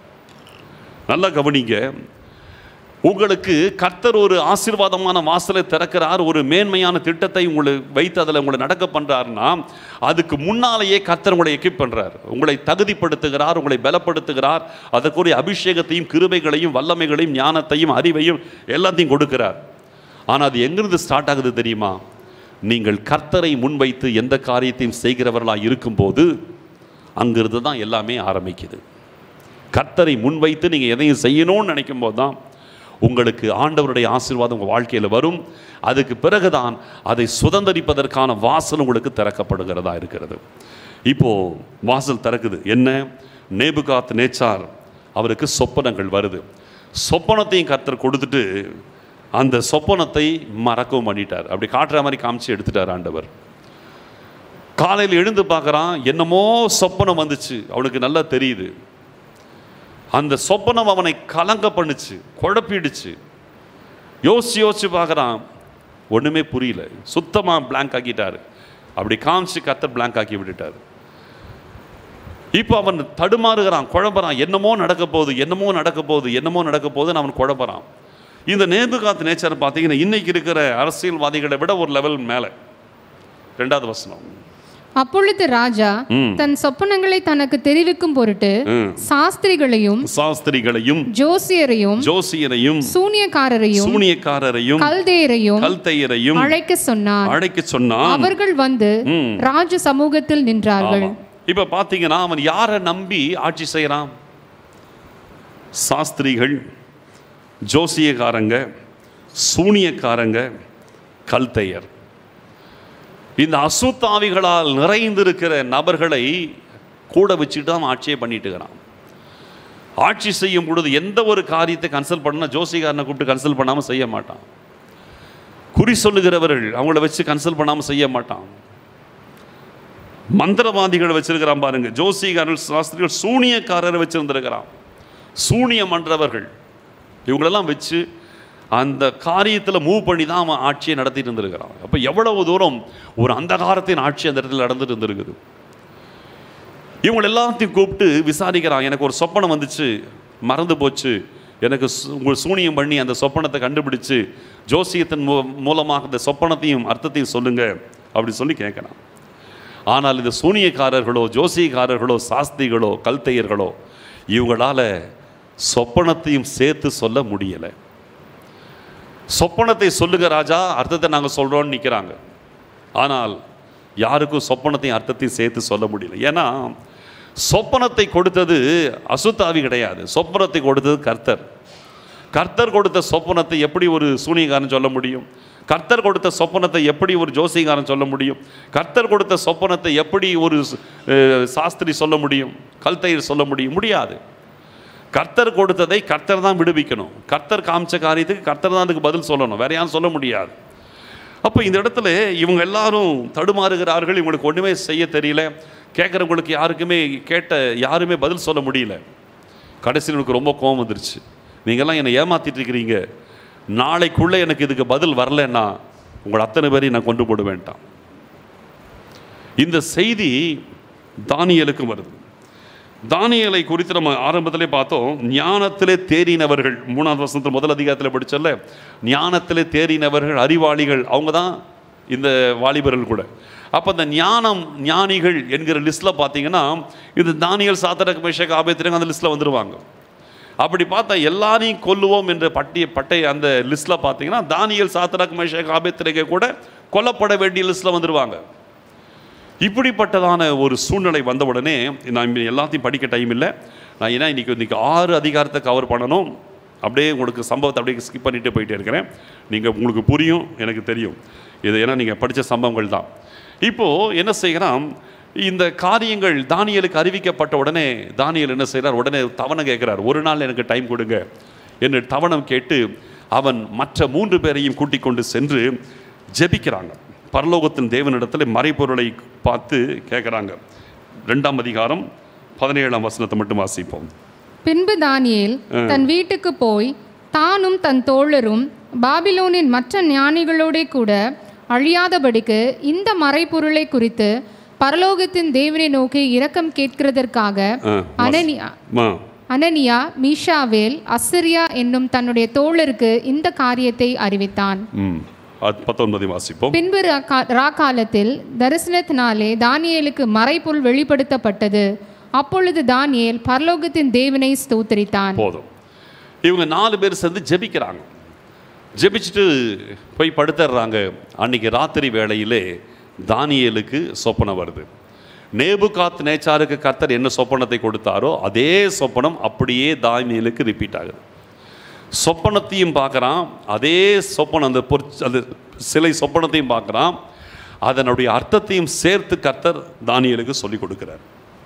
நல்லா கவனிங்க. உங்களுக்கு கர்த்தர் ஒரு ஆசீர்வாதமான வாசலை திறக்கிறார், ஒரு மேன்மையான திட்டத்தை உங்களை வைத்து அதில் உங்களை நடக்க பண்ணுறாருன்னா அதுக்கு முன்னாலேயே கர்த்தர் உங்களை எக்யூப் பண்ணுறார், உங்களை தகுதிப்படுத்துகிறார், உங்களை பலப்படுத்துகிறார். அதற்குரிய அபிஷேகத்தையும் கிருபைகளையும் வல்லமைகளையும் ஞானத்தையும் அறிவையும் எல்லாத்தையும் கொடுக்கிறார். ஆனால் அது எங்கிருந்து ஸ்டார்ட் ஆகுது தெரியுமா? நீங்கள் கர்த்தரை முன்வைத்து எந்த காரியத்தையும் செய்கிறவர்களாக இருக்கும்போது அங்கிருந்து தான் எல்லாமே ஆரம்பிக்குது. கர்த்தரை முன்வைத்து நீங்கள் எதையும் செய்யணும்னு நினைக்கும் போது தான் உங்களுக்கு ஆண்டவருடைய ஆசீர்வாதம் உங்கள் வாழ்க்கையில் வரும். அதுக்கு பிறகுதான் அதை சுதந்திரிப்பதற்கான வாசல் உங்களுக்கு திறக்கப்படுகிறதா இருக்கிறது. இப்போது வாசல் திறக்குது. என்ன? நேபுகாத்நேச்சார் அவருக்கு சொப்பனங்கள் வருது. சொப்பனத்தையும் கர்த்தர் கொடுத்துட்டு அந்த சொப்பனத்தை மறக்கவும் பண்ணிட்டார். அப்படி காட்டுற மாதிரி காமிச்சு எடுத்துட்டார் ஆண்டவர். காலையில் எழுந்து பார்க்குறான், என்னமோ சொப்பனம் வந்துச்சு, அவனுக்கு நல்லா தெரியுது. அந்த சொப்பனம் அவனை கலங்க பண்ணுச்சு, குழப்பிடுச்சு. யோசிச்சு யோசிச்சு பார்க்குறான், ஒன்றுமே புரியல, சுத்தமாக பிளாங்க் ஆக்கிட்டார். அப்படி காமிச்சு கர்த்தர் பிளாங்க் ஆக்கி விட்டுட்டார். இப்போ அவன் தடுமாறுகிறான், குழம்புறான். என்னமோ நடக்க போகுது, என்னமோ நடக்க போகுது, என்னமோ நடக்க போகுதுன்னு அவன் குழம்புறான். இந்த நேபுகாத்நேச்சார் பார்த்தீங்கன்னா இன்னைக்கு இருக்கிற அரசியல்வாதிகளை விட ஒரு லெவல் மேலே. ரெண்டாவது வசனம். அப்பொழுது ராஜா தன் சொப்பனங்களை தனக்கு தெரிவிக்கும் பொருட்டு சாஸ்திரிகளையும் சாஸ்திரிகளையும் ஜோசியரையும் ஜோசியரையும் சூனியக்காரரையும் சூனியக்காரரையும் கல்தேயரையும் கல்தேயரையும் அழைக்க சொன்னார் அழைக்க சொன்னார் அவர்கள் வந்து ராஜ சமூகத்தில் நின்றார்கள். இப்ப பாத்தீங்கன்னா அவன் யாரை நம்பி ஆட்சி செய்யறான்? சாஸ்திரிகள், ஜோசியக்காரங்க, சூனியக்காரங்க, கல்தேயர். இந்த அசுத்தாவிகளால் நிறைந்திருக்கிற நபர்களை கூட வச்சுட்டு தான் ஆட்சியை பண்ணிட்டு இருக்கிறான். ஆட்சி செய்யும் பொழுது எந்த ஒரு காரியத்தை கன்சல்ட் பண்ணா ஜோசிகாரனை கூப்பிட்டு கன்சல்ட் பண்ணாமல் செய்ய மாட்டான். குறி சொல்லுகிறவர்கள் அவங்கள வச்சு கன்சல்ட் பண்ணாமல் செய்ய மாட்டான். மந்திரவாதிகளை வச்சிருக்கிறான் பாருங்க, ஜோசிகாரர்கள், சாஸ்திரிகள், சூனியக்காரரை வச்சிருந்திருக்கிறான். சூனியம் பண்றவர்கள் இவங்களெல்லாம் வச்சு அந்த காரியத்தில் மூவ் பண்ணி தான் அவன் ஆட்சியை நடத்திட்டு இருந்திருக்கிறான். அப்போ எவ்வளவு தூரம் ஒரு அந்தகாரத்தின் ஆட்சி அந்த இடத்துல நடந்துட்டு இருந்திருக்குது. இவங்க எல்லாத்தையும் கூப்பிட்டு விசாரிக்கிறான். எனக்கு ஒரு சொப்பனம் வந்துச்சு, மறந்து போச்சு, எனக்கு உங்கள் சூனியம் பண்ணி அந்த சொப்பனத்தை கண்டுபிடிச்சு ஜோசியத்தின் மூ மூலமாக இந்த சொப்பனத்தையும் அர்த்தத்தையும் சொல்லுங்க அப்படி சொல்லி கேட்குறான். ஆனால் இந்த சூனியக்காரர்களோ ஜோசியக்காரர்களோ சாஸ்திரிகளோ கல்தையர்களோ இவங்களால சொப்பனத்தையும் சேர்த்து சொல்ல முடியலை. சொப்பனத்தை சொல்லுங்க ராஜா, அர்த்தத்தை நாங்கள் சொல்கிறோன்னு நிற்கிறாங்க. ஆனால் யாருக்கும் சொப்பனத்தையும் அர்த்தத்தையும் சேர்த்து சொல்ல முடியல. ஏன்னா சொப்பனத்தை கொடுத்தது அசுத்தாவி கிடையாது, சொப்பனத்தை கொடுத்தது கர்த்தர். கர்த்தர் கொடுத்த சொப்பனத்தை எப்படி ஒரு சூனியக்காரன் சொல்ல முடியும்? கர்த்தர் கொடுத்த சொப்பனத்தை எப்படி ஒரு ஜோசியக்காரன் சொல்ல முடியும்? கர்த்தர் கொடுத்த சொப்பனத்தை எப்படி ஒரு சாஸ்திரி சொல்ல முடியும்? கல்தையர் சொல்ல முடியும்? முடியாது. கர்த்தர் கொடுத்ததை கர்த்தர் தான் விடுவிக்கணும். கர்த்தர் காமிச்ச காரியத்துக்கு கர்த்தர் தான் அதுக்கு பதில் சொல்லணும், வேற யாரும் சொல்ல முடியாது. அப்போ இந்த இடத்துல இவங்க எல்லாரும் தடுமாறுகிறார்கள். இவங்களுக்கு ஒன்றுமே செய்ய தெரியல. கேட்குறவங்களுக்கு யாருக்குமே கேட்ட யாருமே பதில் சொல்ல முடியல. கடைசியில் எனக்கு ரொம்ப கோபம் வந்துருச்சு. நீங்கள்லாம் என்னை ஏமாற்றிட்டு இருக்கிறீங்க, நாளைக்குள்ளே எனக்கு இதுக்கு பதில் வரலன்னா உங்களை அத்தனை பேரையும் நான் கொண்டு போட வேண்டாம். இந்த செய்தி தானியேலுக்கும் வருது. தானியேலை குறித்து நம்ம ஆரம்பத்திலே பார்த்தோம். ஞானத்திலே தேறினவர்கள், மூணாவது வசனத்தில் முதல் அதிகாரத்தில் படிச்சல, ஞானத்திலே தேறினவர்கள், அறிவாளிகள், அவங்க தான் இந்த வாலிபர்கள் கூட. அப்போ அந்த ஞானம் ஞானிகள் என்கிற லிஸ்ட்டில் பார்த்தீங்கன்னா இது தானியேல், சாத்ராக், மேஷாக், ஆபேத்நேகோ அந்த லிஸ்ட்டில் வந்துடுவாங்க. அப்படி பார்த்தா எல்லாரையும் கொல்லுவோம் என்ற பட்டிய பட்டை அந்த லிஸ்ட்டில் பார்த்தீங்கன்னா தானியேல், சாத்ராக், மேஷாக், ஆபேத்நேகோ கூட கொல்லப்பட வேண்டிய லிஸ்ட்டில் வந்துடுவாங்க. இப்படிப்பட்டதான ஒரு சூழ்நிலை வந்த உடனே நான் எல்லாத்தையும் படிக்க டைம் இல்லை. நான் ஏன்னா இன்றைக்கி இன்றைக்கி ஆறு அதிகாரத்தை கவர் பண்ணணும். அப்படியே உங்களுக்கு சம்பவத்தை அப்படியே ஸ்கிப் பண்ணிட்டு போயிட்டே இருக்கிறேன். நீங்கள் உங்களுக்கு புரியும், எனக்கு தெரியும் இது, ஏன்னா நீங்கள் படித்த சம்பவங்கள் தான். இப்போது என்ன செய்கிறான், இந்த காரியங்கள் தானியேலுக்கு அறிவிக்கப்பட்ட உடனே தானியேல் என்ன செய்கிறார், உடனே தவணம் கேட்குறார். ஒரு நாள் எனக்கு டைம் கொடுங்க என்று தவணம் கேட்டு அவன் மற்ற மூன்று பேரையும் கூட்டிக் கொண்டு சென்று ஜெபிக்கிறாங்க. பரலோகத்தின் தேவனிடத்தில் மறைபொருளை பார்த்து கேட்குறாங்க. ரெண்டாம் அதிகாரம் பதினேழாம் வசனத்தை மட்டும் வாசிப்போம். பின்பு தானியேல் தன் வீட்டுக்கு போய் தானும் தன் தோழரும் பாபிலோனின் மற்ற ஞானிகளோட கூட அழியாதபடிக்கு இந்த மறைபொருளை குறித்து பரலோகத்தின் தேவனை நோக்கி இரக்கம் கேட்கிறதற்காக அனனியா அனனியா மீஷாவேல் அசரியா என்னும் தன்னுடைய தோழருக்கு இந்த காரியத்தை அறிவித்தான். பின்பு ராக்காலத்தில் தரிசனத்தினாலே தானியேலுக்கு மறைபொருள் வெளிப்படுத்தப்பட்டது. அப்பொழுது தானியேல் பரலோகத்தின் தேவனை ஸ்தோத்திரித்தான். போதும். இவங்க நாலு பேர் சேர்ந்து ஜெபிக்கிறாங்க. ஜெபிச்சுட்டு போய் படுத்துறாங்க. அன்னைக்கு ராத்திரி வேளையிலே தானியேலுக்கு சொப்பனம் வருது. நேபுகாத் நேச்சாருக்கு கர்த்தர் என்ன சொப்பனத்தை கொடுத்தாரோ அதே சொப்பனம் அப்படியே தானியேலுக்கு ரிப்பீட் ஆகுது. சொப்பனத்தையும் பார்க்குறான், அதே சொப்பனம் அந்த பொற் அந்த சிலை சொப்பனத்தையும் பார்க்குறான், அதனுடைய அர்த்தத்தையும் சேர்த்து கர்த்தர் தானியேலுக்கு சொல்லி கொடுக்குறார்.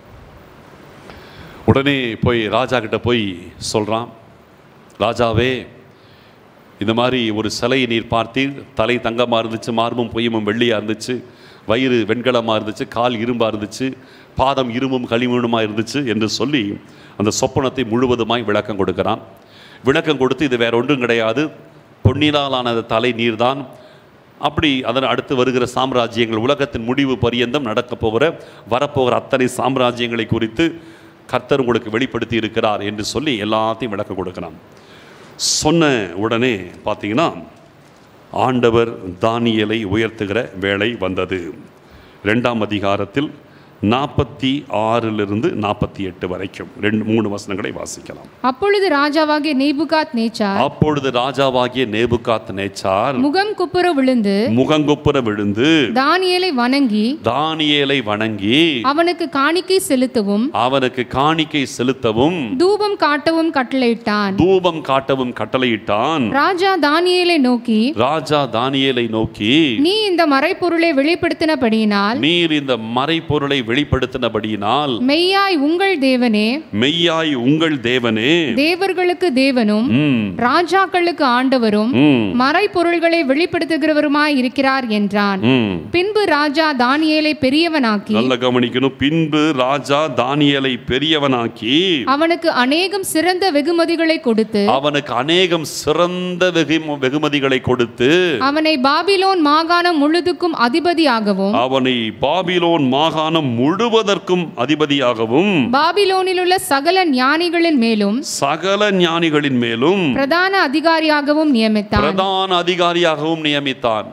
உடனே போய் ராஜா கிட்ட போய் சொல்கிறான், ராஜாவே இந்த மாதிரி ஒரு சிலையை நீர் பார்த்தீர், தலை தங்கமாக இருந்துச்சு, மார்பும் பொய்யமும் வெள்ளியாக இருந்துச்சு, வயிறு வெண்கலமாக இருந்துச்சு, கால் இரும்பாக இருந்துச்சு, பாதம் இரும்பும் களிமண்ணுமாக இருந்துச்சு என்று சொல்லி அந்த சொப்பனத்தை முழுவதுமாய் விளக்கம் கொடுக்கிறான். விளக்கம் கொடுத்து இது வேற ஒன்றும் கிடையாது, பொன்னினாலான தலை நீர்தான், அப்படி அதன் அடுத்து வருகிற சாம்ராஜ்யங்கள் உலகத்தின் முடிவு பரியந்தம் நடக்க போகிற வரப்போகிற அத்தனை சாம்ராஜ்யங்களை குறித்து கர்த்தர் உங்களுக்கு வெளிப்படுத்தி இருக்கிறார் என்று சொல்லி எல்லாத்தையும் விளக்கம் கொடுக்கிறான். சொன்ன உடனே பார்த்தீங்கன்னா ஆண்டவர் தானியேலை உயர்த்துகிற வேளை வந்தது. ரெண்டாம் அதிகாரத்தில் நாற்பத்தி ஆறிலிருந்து நாற்பத்தி எட்டு வரைக்கும் ரெண்டு மூணு வசனங்களை வாசிக்கலாம். அப்பொழுது ராஜாவாகிய நேபுகாத் நேச்சார் அப்பொழுது ராஜாவாகிய நேபுகாத் நேச்சார் முகம் குப்புற விழுந்து முகங்குப்புற விழுந்து தானியேலை வணங்கி தானியேலை வணங்கி அவனுக்கு காணிக்கை செலுத்தவும் அவனுக்கு காணிக்கை செலுத்தவும் தூபம் காட்டவும் கட்டளையிட்டான் தூபம் காட்டவும் கட்டளையிட்டான். ராஜா தானியேலை நோக்கி ராஜா தானியேலை நோக்கி நீ இந்த மறைபொருளை வெளிப்படுத்தினபடியினால் நீர் இந்த மறைபொருளை வெளிப்படுத்தினபடியினால் மெய்யாய் உங்கள் தேவனே மெய்யாய் உங்கள் தேவனே தேவர்களுக்கு தேவனும் ராஜாக்களுக்கு ஆண்டவரும் மறைபொருள்களை வெளிப்படுத்துகிறவருமாய் இருக்கிறார் என்றான். பின்பு ராஜா தானியேலை பெரியவனாக்கி, நல்ல கவனிக்கணும், பின்பு ராஜா தானியேலை பெரியவனாக்கி அவனுக்கு அநேகம் சிறந்த வெகுமதிகளை கொடுத்து அவனுக்கு அநேகம் சிறந்த வெகுமதிகளை கொடுத்து அவனை பாபிலோன் மாகாணம் முழுதுக்கும் அதிபதியாகவும் அவனை பாபிலோன் மாகாணம் முழுவதற்கும் அதிபதியாகவும் பாபிலோனில் உள்ள சகல ஞானிகளின் மேலும் சகல ஞானிகளின் மேலும் பிரதான அதிகாரியாகவும் நியமித்தான் பிரதான அதிகாரியாகவும் நியமித்தான்.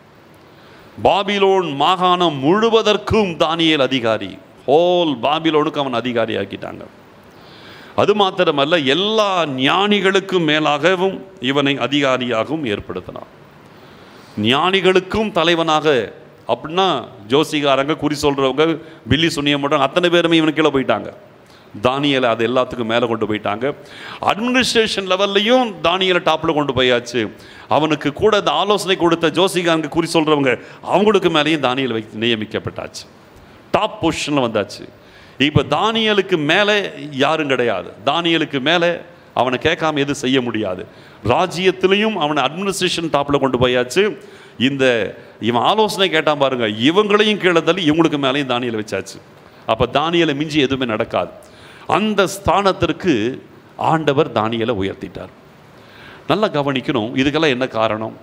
பாபிலோன் மாகாணம் முழுவதற்கும் தானியேல் அதிகாரி. ஹோல் பாபிலோனுக்கு அவன் அதிகாரி ஆக்கிட்டாங்க. அது மாத்திரமல்ல, எல்லா ஞானிகளுக்கும் மேலாகவும் இவனை அதிகாரியாகவும் ஏற்படுத்தினான். ஞானிகளுக்கும் தலைவனாக, அப்படின்னா ஜோசிகாரங்க, குறி சொல்கிறவங்க, பில்லி சுனியம் பண்ணுறவங்க அத்தனை பேருமே இவனுக்கு கீழே போயிட்டாங்க. தானியேலை அது எல்லாத்துக்கும் மேலே கொண்டு போயிட்டாங்க. அட்மினிஸ்ட்ரேஷன் லெவல்லையும் தானியேலை டாப்பில் கொண்டு போயாச்சு. அவனுக்கு கூட இந்த ஆலோசனை கொடுத்த ஜோசிகாரங்க, குறி சொல்கிறவங்க, அவங்களுக்கு மேலேயும் தானியேல் வைத்து நியமிக்கப்பட்டாச்சு. டாப் பொசிஷனில் வந்தாச்சு. இப்போ தானியேலுக்கு மேலே யாரும் கிடையாது. தானியேலுக்கு மேலே அவனை கேட்காம எது செய்ய முடியாது. ராஜ்யத்திலையும் அவனை அட்மினிஸ்ட்ரேஷன் டாப்பில் கொண்டு போயாச்சு. இந்த இவன் ஆலோசனை கேட்டான் பாருங்க, இவங்களையும் கீழே தள்ளி இவங்களுக்கு மேலேயும் தானியேலை வச்சாச்சு. அப்போ தானியேலை மிஞ்சி எதுவுமே நடக்காது. அந்த ஸ்தானத்திற்கு ஆண்டவர் தானியேலை உயர்த்திட்டார். நல்லா கவனிக்கணும், இதுக்கெல்லாம் என்ன காரணம்?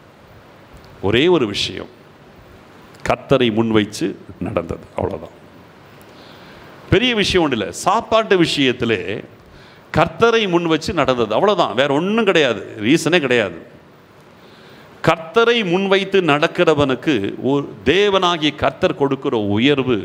ஒரே ஒரு விஷயம், கர்த்தரை முன்வைச்சு நடந்தது, அவ்வளோதான். பெரிய விஷயம் ஒன்றும் இல்லை. சாப்பாட்டு விஷயத்திலே கர்த்தரை முன் வச்சு நடந்தது, அவ்வளோதான். வேற ஒன்றும் கிடையாது, ரீசனே கிடையாது. கர்த்தரை முன்வைத்து நடக்கிறவனுக்கு ஒரு தேவனாகிய கர்த்தர் கொடுக்கிற உயர்வு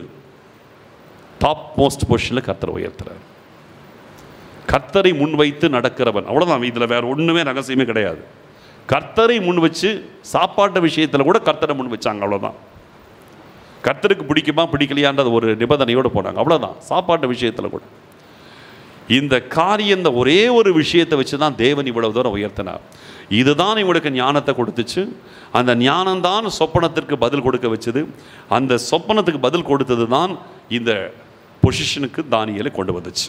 டாப் மோஸ்ட் பொசிஷனில் கர்த்தர் உயர்த்துறார். கர்த்தரை முன்வைத்து நடக்கிறவன், அவ்வளோதான். இதில் வேற ஒன்றுமே ரகசியமே கிடையாது. கர்த்தரை முன் வச்சு சாப்பாட்டு விஷயத்தில் கூட கர்த்தரை முன் வச்சாங்க, அவ்வளோதான். கர்த்தருக்கு பிடிக்குமா பிடிக்கலையான்றது ஒரு நிபந்தனையோடு போனாங்க, அவ்வளோதான். சாப்பாட்டு விஷயத்தில் கூட இந்த காரியம், இந்த ஒரே ஒரு விஷயத்தை வச்சு தான் தேவன் இவ்வளவு தூரம் உயர்த்தினார். இதுதான் இவங்களுக்கு ஞானத்தை கொடுத்துச்சு. அந்த ஞானம்தான் சொப்பனத்திற்கு பதில் கொடுக்க வச்சது. அந்த சொப்பனத்துக்கு பதில் கொடுத்தது தான் இந்த பொசிஷனுக்கு தானியேலை கொண்டு வந்துச்சு.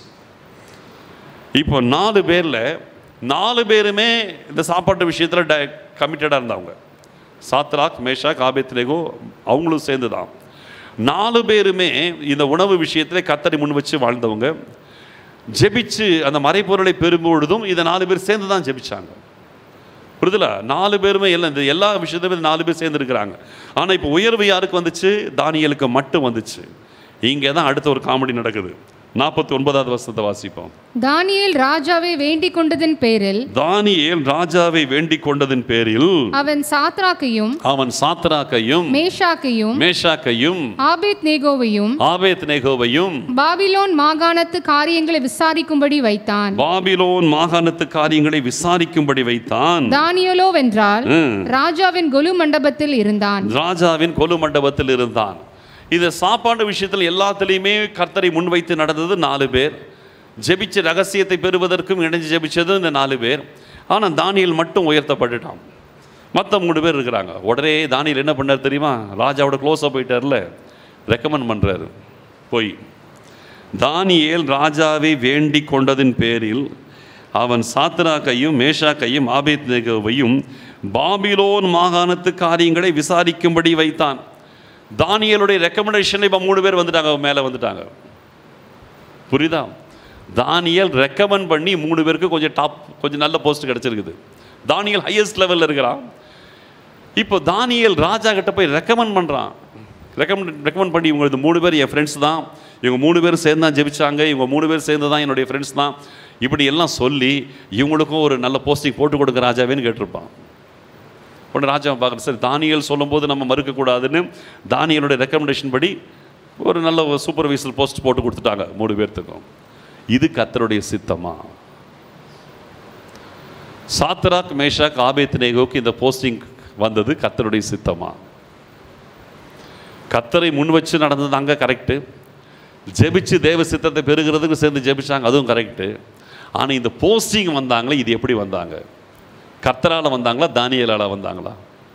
இப்போ நாலு பேரில் நாலு பேருமே இந்த சாப்பாட்டு விஷயத்தில் ட கமிட்டடாக இருந்தவங்க. சாத்ராக், மேஷாக், ஆபேத்நேகோ அவங்களும் சேர்ந்து தான். நாலு பேருமே இந்த உணவு விஷயத்தில் கர்த்தரை முன் வச்சு வாழ்ந்தவங்க. ஜெபிச்சு அந்த மறைப்பொருளை பெறும்பொழுதும் இதை நாலு பேர் சேர்ந்து தான் ஜெபிச்சாங்க. புரிதலா? நாலு பேருமே எல்லாம் இந்த எல்லா விஷயத்தையும் நாலு பேர் சேர்ந்து இருக்கிறாங்க. ஆனால் இப்போ உயர்வு யாருக்கு வந்துச்சு? தானியேலுக்கு மட்டும் வந்துச்சு. இங்கே தான் அடுத்த ஒரு காமெடி நடக்குது. நாற்பத்தி ஒன்பதாவது வசனத்தை வாசிப்போம். தானியேல் ராஜாவை வேண்டிக் கொண்டதின் பேரில் தானியேல் ராஜாவை வேண்டிக் கொண்டதின் பேரில் அவன் சாத்ராக்கையும் அவன் சாத்ராக்கையும் மேஷாக்கையும் மேஷாக்கையும் ஆபேத்நேகோவையும் ஆபேத்நேகோவையும் பாபிலோன் மாகாணத்து காரியங்களை விசாரிக்கும்படி வைத்தான். பாபிலோன் மாகாணத்து காரியங்களை விசாரிக்கும்படி வைத்தான். தானியேலோ வென்றால் ராஜாவின் கொலு மண்டபத்தில் இருந்தான். ராஜாவின் கொலு மண்டபத்தில் இருந்தான். இந்த சாப்பாடு விஷயத்தில் எல்லாத்துலேயுமே கர்த்தரை முன்வைத்து நடந்தது நாலு பேர். ஜெபிச்ச ரகசியத்தை பெறுவதற்கும் இணைஞ்சு ஜெபிச்சது இந்த நாலு பேர். ஆனால் தானியேல் மட்டும் உயர்த்தப்பட்டுட்டான். மற்ற மூணு பேர் இருக்கிறாங்க. உடனே தானியேல் என்ன பண்ணார் தெரியுமா? ராஜாவோட க்ளோஸாக போயிட்டார்ல, ரெக்கமெண்ட் பண்ணுறாரு. போய் தானியேல் ராஜாவை வேண்டிக் கொண்டதின் பேரில் அவன் சாத்ராக்கையும் மேஷாக்கையும் ஆபேத்நேகோவையும் பாபிலோன் மாகாணத்து காரியங்களை விசாரிக்கும்படி வைத்தான். தானியேலுடைய ரெக்கமெண்டேஷன் இப்போ மூணு பேர் வந்துட்டாங்க, மேலே வந்துட்டாங்க. புரியுதா? தானியேல் ரெக்கமெண்ட் பண்ணி மூணு பேருக்கு கொஞ்சம் டாப், கொஞ்சம் நல்ல போஸ்ட் கிடச்சிருக்குது. தானியேல் ஹையஸ்ட் லெவலில் இருக்கிறான். இப்போ தானியேல் ராஜா கிட்ட போய் ரெக்கமெண்ட் பண்ணுறான். ரெக்கமெண்ட் ரெக்கமெண்ட் பண்ணி இவங்க மூணு பேர் என் ஃப்ரெண்ட்ஸ் தான், இவங்க மூணு பேர் சேர்ந்து தான் ஜெபிச்சாங்க, இவங்க மூணு பேர் சேர்ந்து தான் என்னுடைய ஃப்ரெண்ட்ஸ் தான், இப்படி எல்லாம் சொல்லி இவங்களுக்கும் ஒரு நல்ல போஸ்டிங் போட்டு கொடுக்க ராஜாவேன்னு கேட்டிருப்பான். உடனே ராஜா பார்க்குறது, சரி தானியேல் சொல்லும்போது நம்ம மறுக்கக்கூடாதுன்னு தானியேலுடைய ரெக்கமெண்டேஷன் படி ஒரு நல்ல சூப்பர்வைசர் போஸ்ட் போட்டு கொடுத்துட்டாங்க மூணு பேர்த்துக்கும். இது கர்த்தருடைய சித்தமா? சாத்ராக், மேஷாக், ஆபேத்நேகோவுக்கு இந்த போஸ்டிங் வந்தது கர்த்தருடைய சித்தமா? கர்த்தரை முன் வச்சு நடந்தது அங்கே கரெக்டு. ஜெபிச்சு தேவ சித்தத்தை பெறுகிறதுக்கு சேர்ந்து ஜெபிச்சாங்க, அதுவும் கரெக்டு. ஆனால் இந்த போஸ்டிங் வந்தாங்களே, இது எப்படி வந்தாங்க? கர்த்தரால் வந்தாங்களா தானியேலால வந்தாங்களா?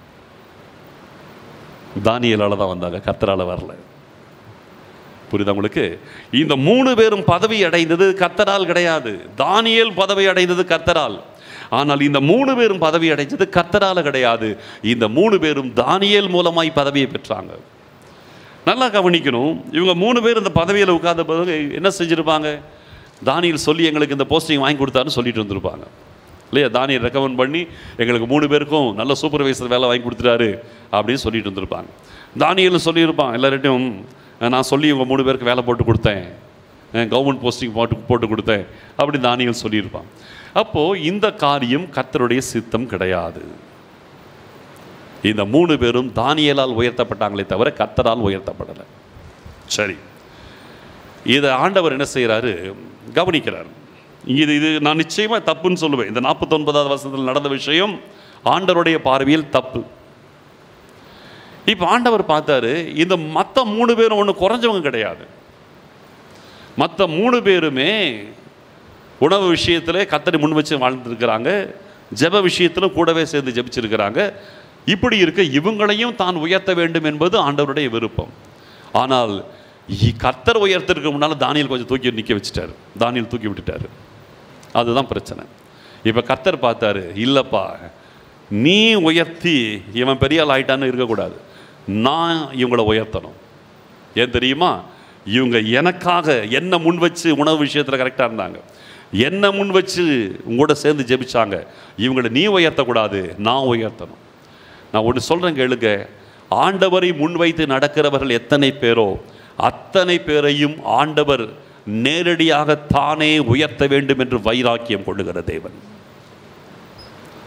தானியேலால தான் வந்தாங்க, கர்த்தரால வரல. புரியுதா உங்களுக்கு? இந்த மூணு பேரும் பதவி அடைந்தது கர்த்தரால் கிடையாது. தானியேல் பதவி அடைந்தது கர்த்தரால். ஆனால் இந்த மூணு பேரும் பதவி அடைந்தது கர்த்தரால கிடையாது. இந்த மூணு பேரும் தானியேல் மூலமாய் பதவியை பெற்றாங்க. நல்லா கவனிக்கணும். இவங்க மூணு பேர் இந்த பதவியில் உட்கார்ந்த பிறகு என்ன செஞ்சுருப்பாங்க? தானியேல் சொல்லி எங்களுக்கு இந்த போஸ்டிங் வாங்கி கொடுத்தாருன்னு சொல்லிட்டு வந்திருப்பாங்க இல்லையா? தானியேல் ரெக்கமெண்ட் பண்ணி எங்களுக்கு மூணு பேருக்கும் நல்ல சூப்பர்வைசர் வேலை வாங்கி கொடுத்துட்டாரு அப்படின்னு சொல்லிட்டு வந்திருப்பாங்க. தானியேல் சொல்லியிருப்பான் எல்லார்ட்டையும், நான் சொல்லி இவங்க மூணு பேருக்கு வேலை போட்டு கொடுத்தேன், கவர்மெண்ட் போஸ்டிங் போட்டு போட்டு கொடுத்தேன் அப்படி தானியேல் சொல்லியிருப்பான். அப்போது இந்த காரியம் கர்த்தருடைய சித்தம் கிடையாது. இந்த மூணு பேரும் தானியேலால் உயர்த்தப்பட்டாங்களே தவிர கர்த்தரால் உயர்த்தப்படலை. சரி, இதை ஆண்டவர் என்ன செய்கிறாரு? கவனிக்கிறார். இது இது நான் நிச்சயமாக தப்புன்னு சொல்லுவேன். இந்த நாற்பத்தொன்பதாவது வருஷத்தில் நடந்த விஷயம் ஆண்டவருடைய பார்வையில் தப்பு. இப்போ ஆண்டவர் பார்த்தாரு, இந்த மற்ற மூணு பேரும் ஒன்றும் குறைஞ்சவங்க கிடையாது. மற்ற மூணு பேருமே உணவு விஷயத்தில் கர்த்தரை முன் வச்சு வாழ்ந்துருக்கிறாங்க, ஜெப விஷயத்திலும் கூடவே சேர்ந்து ஜெபிச்சிருக்கிறாங்க. இப்படி இருக்க இவங்களையும் தான் உயர்த்த வேண்டும் என்பது ஆண்டவருடைய விருப்பம். ஆனால் கர்த்தர் உயர்த்திற்கு முன்னால் தானியேல் கொஞ்சம் தூக்கி நிற்க வச்சுட்டார். தானியேல் தூக்கி விட்டுட்டார். அதுதான் பிரச்சனை. இப்போ கர்த்தர் பார்த்தாரு, இல்லைப்பா நீ உயர்த்தி இவன் பெரிய ஆள் ஆயிட்டான்னு இருக்கக்கூடாது, நான் இவங்களை உயர்த்தணும். ஏன் தெரியுமா? இவங்க எனக்காக என்னை முன் வச்சு உணவு விஷயத்தில் கரெக்டாக இருந்தாங்க, என்னை முன் வச்சு உங்களோட சேர்ந்து ஜெபிச்சாங்க. இவங்களை நீ உயர்த்தக்கூடாது, நான் உயர்த்தணும். நான் ஒன்று சொல்கிறேன் கேளுங்க, ஆண்டவரை முன்வைத்து நடக்கிறவர்கள் எத்தனை பேரோ அத்தனை பேரையும் ஆண்டவர் நேரடியாக தானே உயர்த்த வேண்டும் என்று வைராக்கியம் கொள்ளுகிற தேவன்.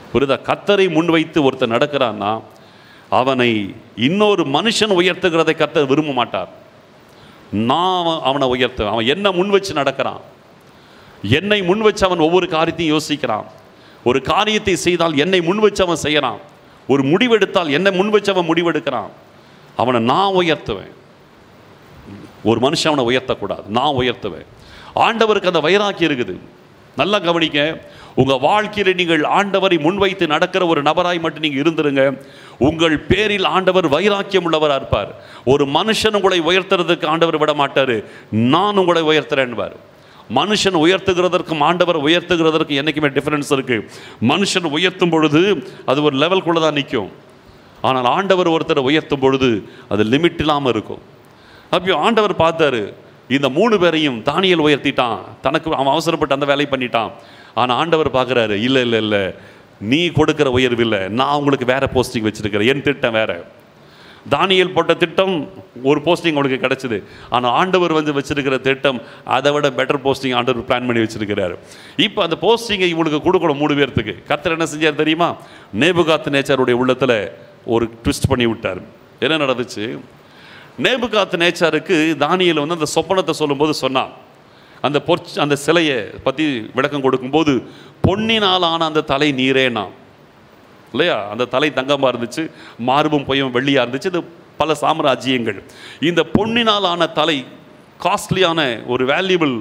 புரியுதா? கர்த்தரை முன்வைத்து ஒருத்தர் நடக்கிறான்னா அவனை இன்னொரு மனுஷன் உயர்த்துகிறதை கர்த்தர் விரும்ப மாட்டார். நான் அவனை உயர்த்துவேன். அவன் என்ன முன் வச்சு நடக்கிறான், என்னை முன் வச்சு அவன் ஒவ்வொரு காரியத்தையும் யோசிக்கிறான். ஒரு காரியத்தை செய்தால் என்னை முன் வச்சு அவன் செய்யறான். ஒரு முடிவெடுத்தால் என்னை முன் வச்சு அவன் முடிவெடுக்கிறான். அவனை நான் உயர்த்துவேன். ஒரு மனுஷன் அவனை உயர்த்தக்கூடாது, நான் உயர்த்துவேன். ஆண்டவருக்கு அந்த வைராக்கியம் இருக்குது. நல்லா கவனிக்க, உங்கள் வாழ்க்கையில் நீங்கள் ஆண்டவரை முன்வைத்து நடக்கிற ஒரு நபராய் மட்டும் நீங்கள் இருந்துருங்க. உங்கள் பேரில் ஆண்டவர் வைராக்கியம் உள்ளவராக இருப்பார். ஒரு மனுஷன் உங்களை உயர்த்துறதுக்கு ஆண்டவர் விட மாட்டார். நான் உங்களை உயர்த்துறேன்பார். மனுஷன் உயர்த்துகிறதற்கும் ஆண்டவர் உயர்த்துகிறதற்கு என்றைக்குமே டிஃபரன்ஸ் இருக்குது. மனுஷன் உயர்த்தும் பொழுது அது ஒரு லெவல்குள்ளே தான் நிற்கும். ஆனால் ஆண்டவர் ஒருத்தரை உயர்த்தும் பொழுது அது லிமிட் இல்லாமல் இருக்கும். அப்போ ஆண்டவர் பார்த்தாரு, இந்த மூணு பேரையும் தானியேல் உயர்த்திட்டான், தனக்கு அவன் அவசரப்பட்டு அந்த வேலையை பண்ணிட்டான். ஆனால் ஆண்டவர் பார்க்குறாரு, இல்லை இல்லை இல்லை, நீ கொடுக்குற உயர்வு இல்லை, நான் உங்களுக்கு வேறு போஸ்டிங் வச்சுருக்கிறேன், என் திட்டம் வேறு. தானியேல் போட்ட திட்டம் ஒரு போஸ்டிங் அவனுக்கு கிடச்சிது. ஆனால் ஆண்டவர் வந்து வச்சுருக்கிற திட்டம் அதை விட பெட்டர் போஸ்டிங் ஆண்டவர் பிளான் பண்ணி வச்சுருக்கிறாரு. இப்போ அந்த போஸ்டிங்கை இவங்களுக்கு கொடுக்கணும் மூணு பேர்த்துக்கு. கர்த்தர் என்ன செஞ்சார் தெரியுமா? நேபுகாத்நேச்சாருடைய உள்ளத்தில் ஒரு ட்விஸ்ட் பண்ணி விட்டார். என்ன நடந்துச்சு? நேபுகாத்நேச்சாருக்கு தானியேல் வந்து அந்த சொப்பனத்தை சொல்லும்போது சொன்னான், அந்த பொற் அந்த சிலையை பற்றி விளக்கம் கொடுக்கும்போது, பொன்னினால் ஆன அந்த தலை நீரேனா இல்லையா? அந்த தலை தங்கமாக இருந்துச்சு, மார்பும் பொய்யும் வெள்ளியாக இருந்துச்சு. இது பல சாம்ராஜ்யங்கள். இந்த பொன்னினால் ஆன தலை காஸ்ட்லியான ஒரு வேல்யூபிள்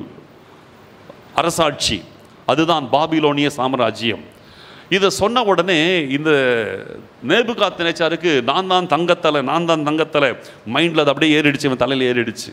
அரசாட்சி, அதுதான் பாபிலோனிய சாம்ராஜ்யம். இதை சொன்ன உடனே இந்த நேபுகாத்நேச்சாருக்கு நான் தான் தங்கத்தலை, நான் தான் தங்கத்தலை மைண்டில் அது அப்படியே ஏறிடுச்சு, இவன் தலையில் ஏறிடுச்சு.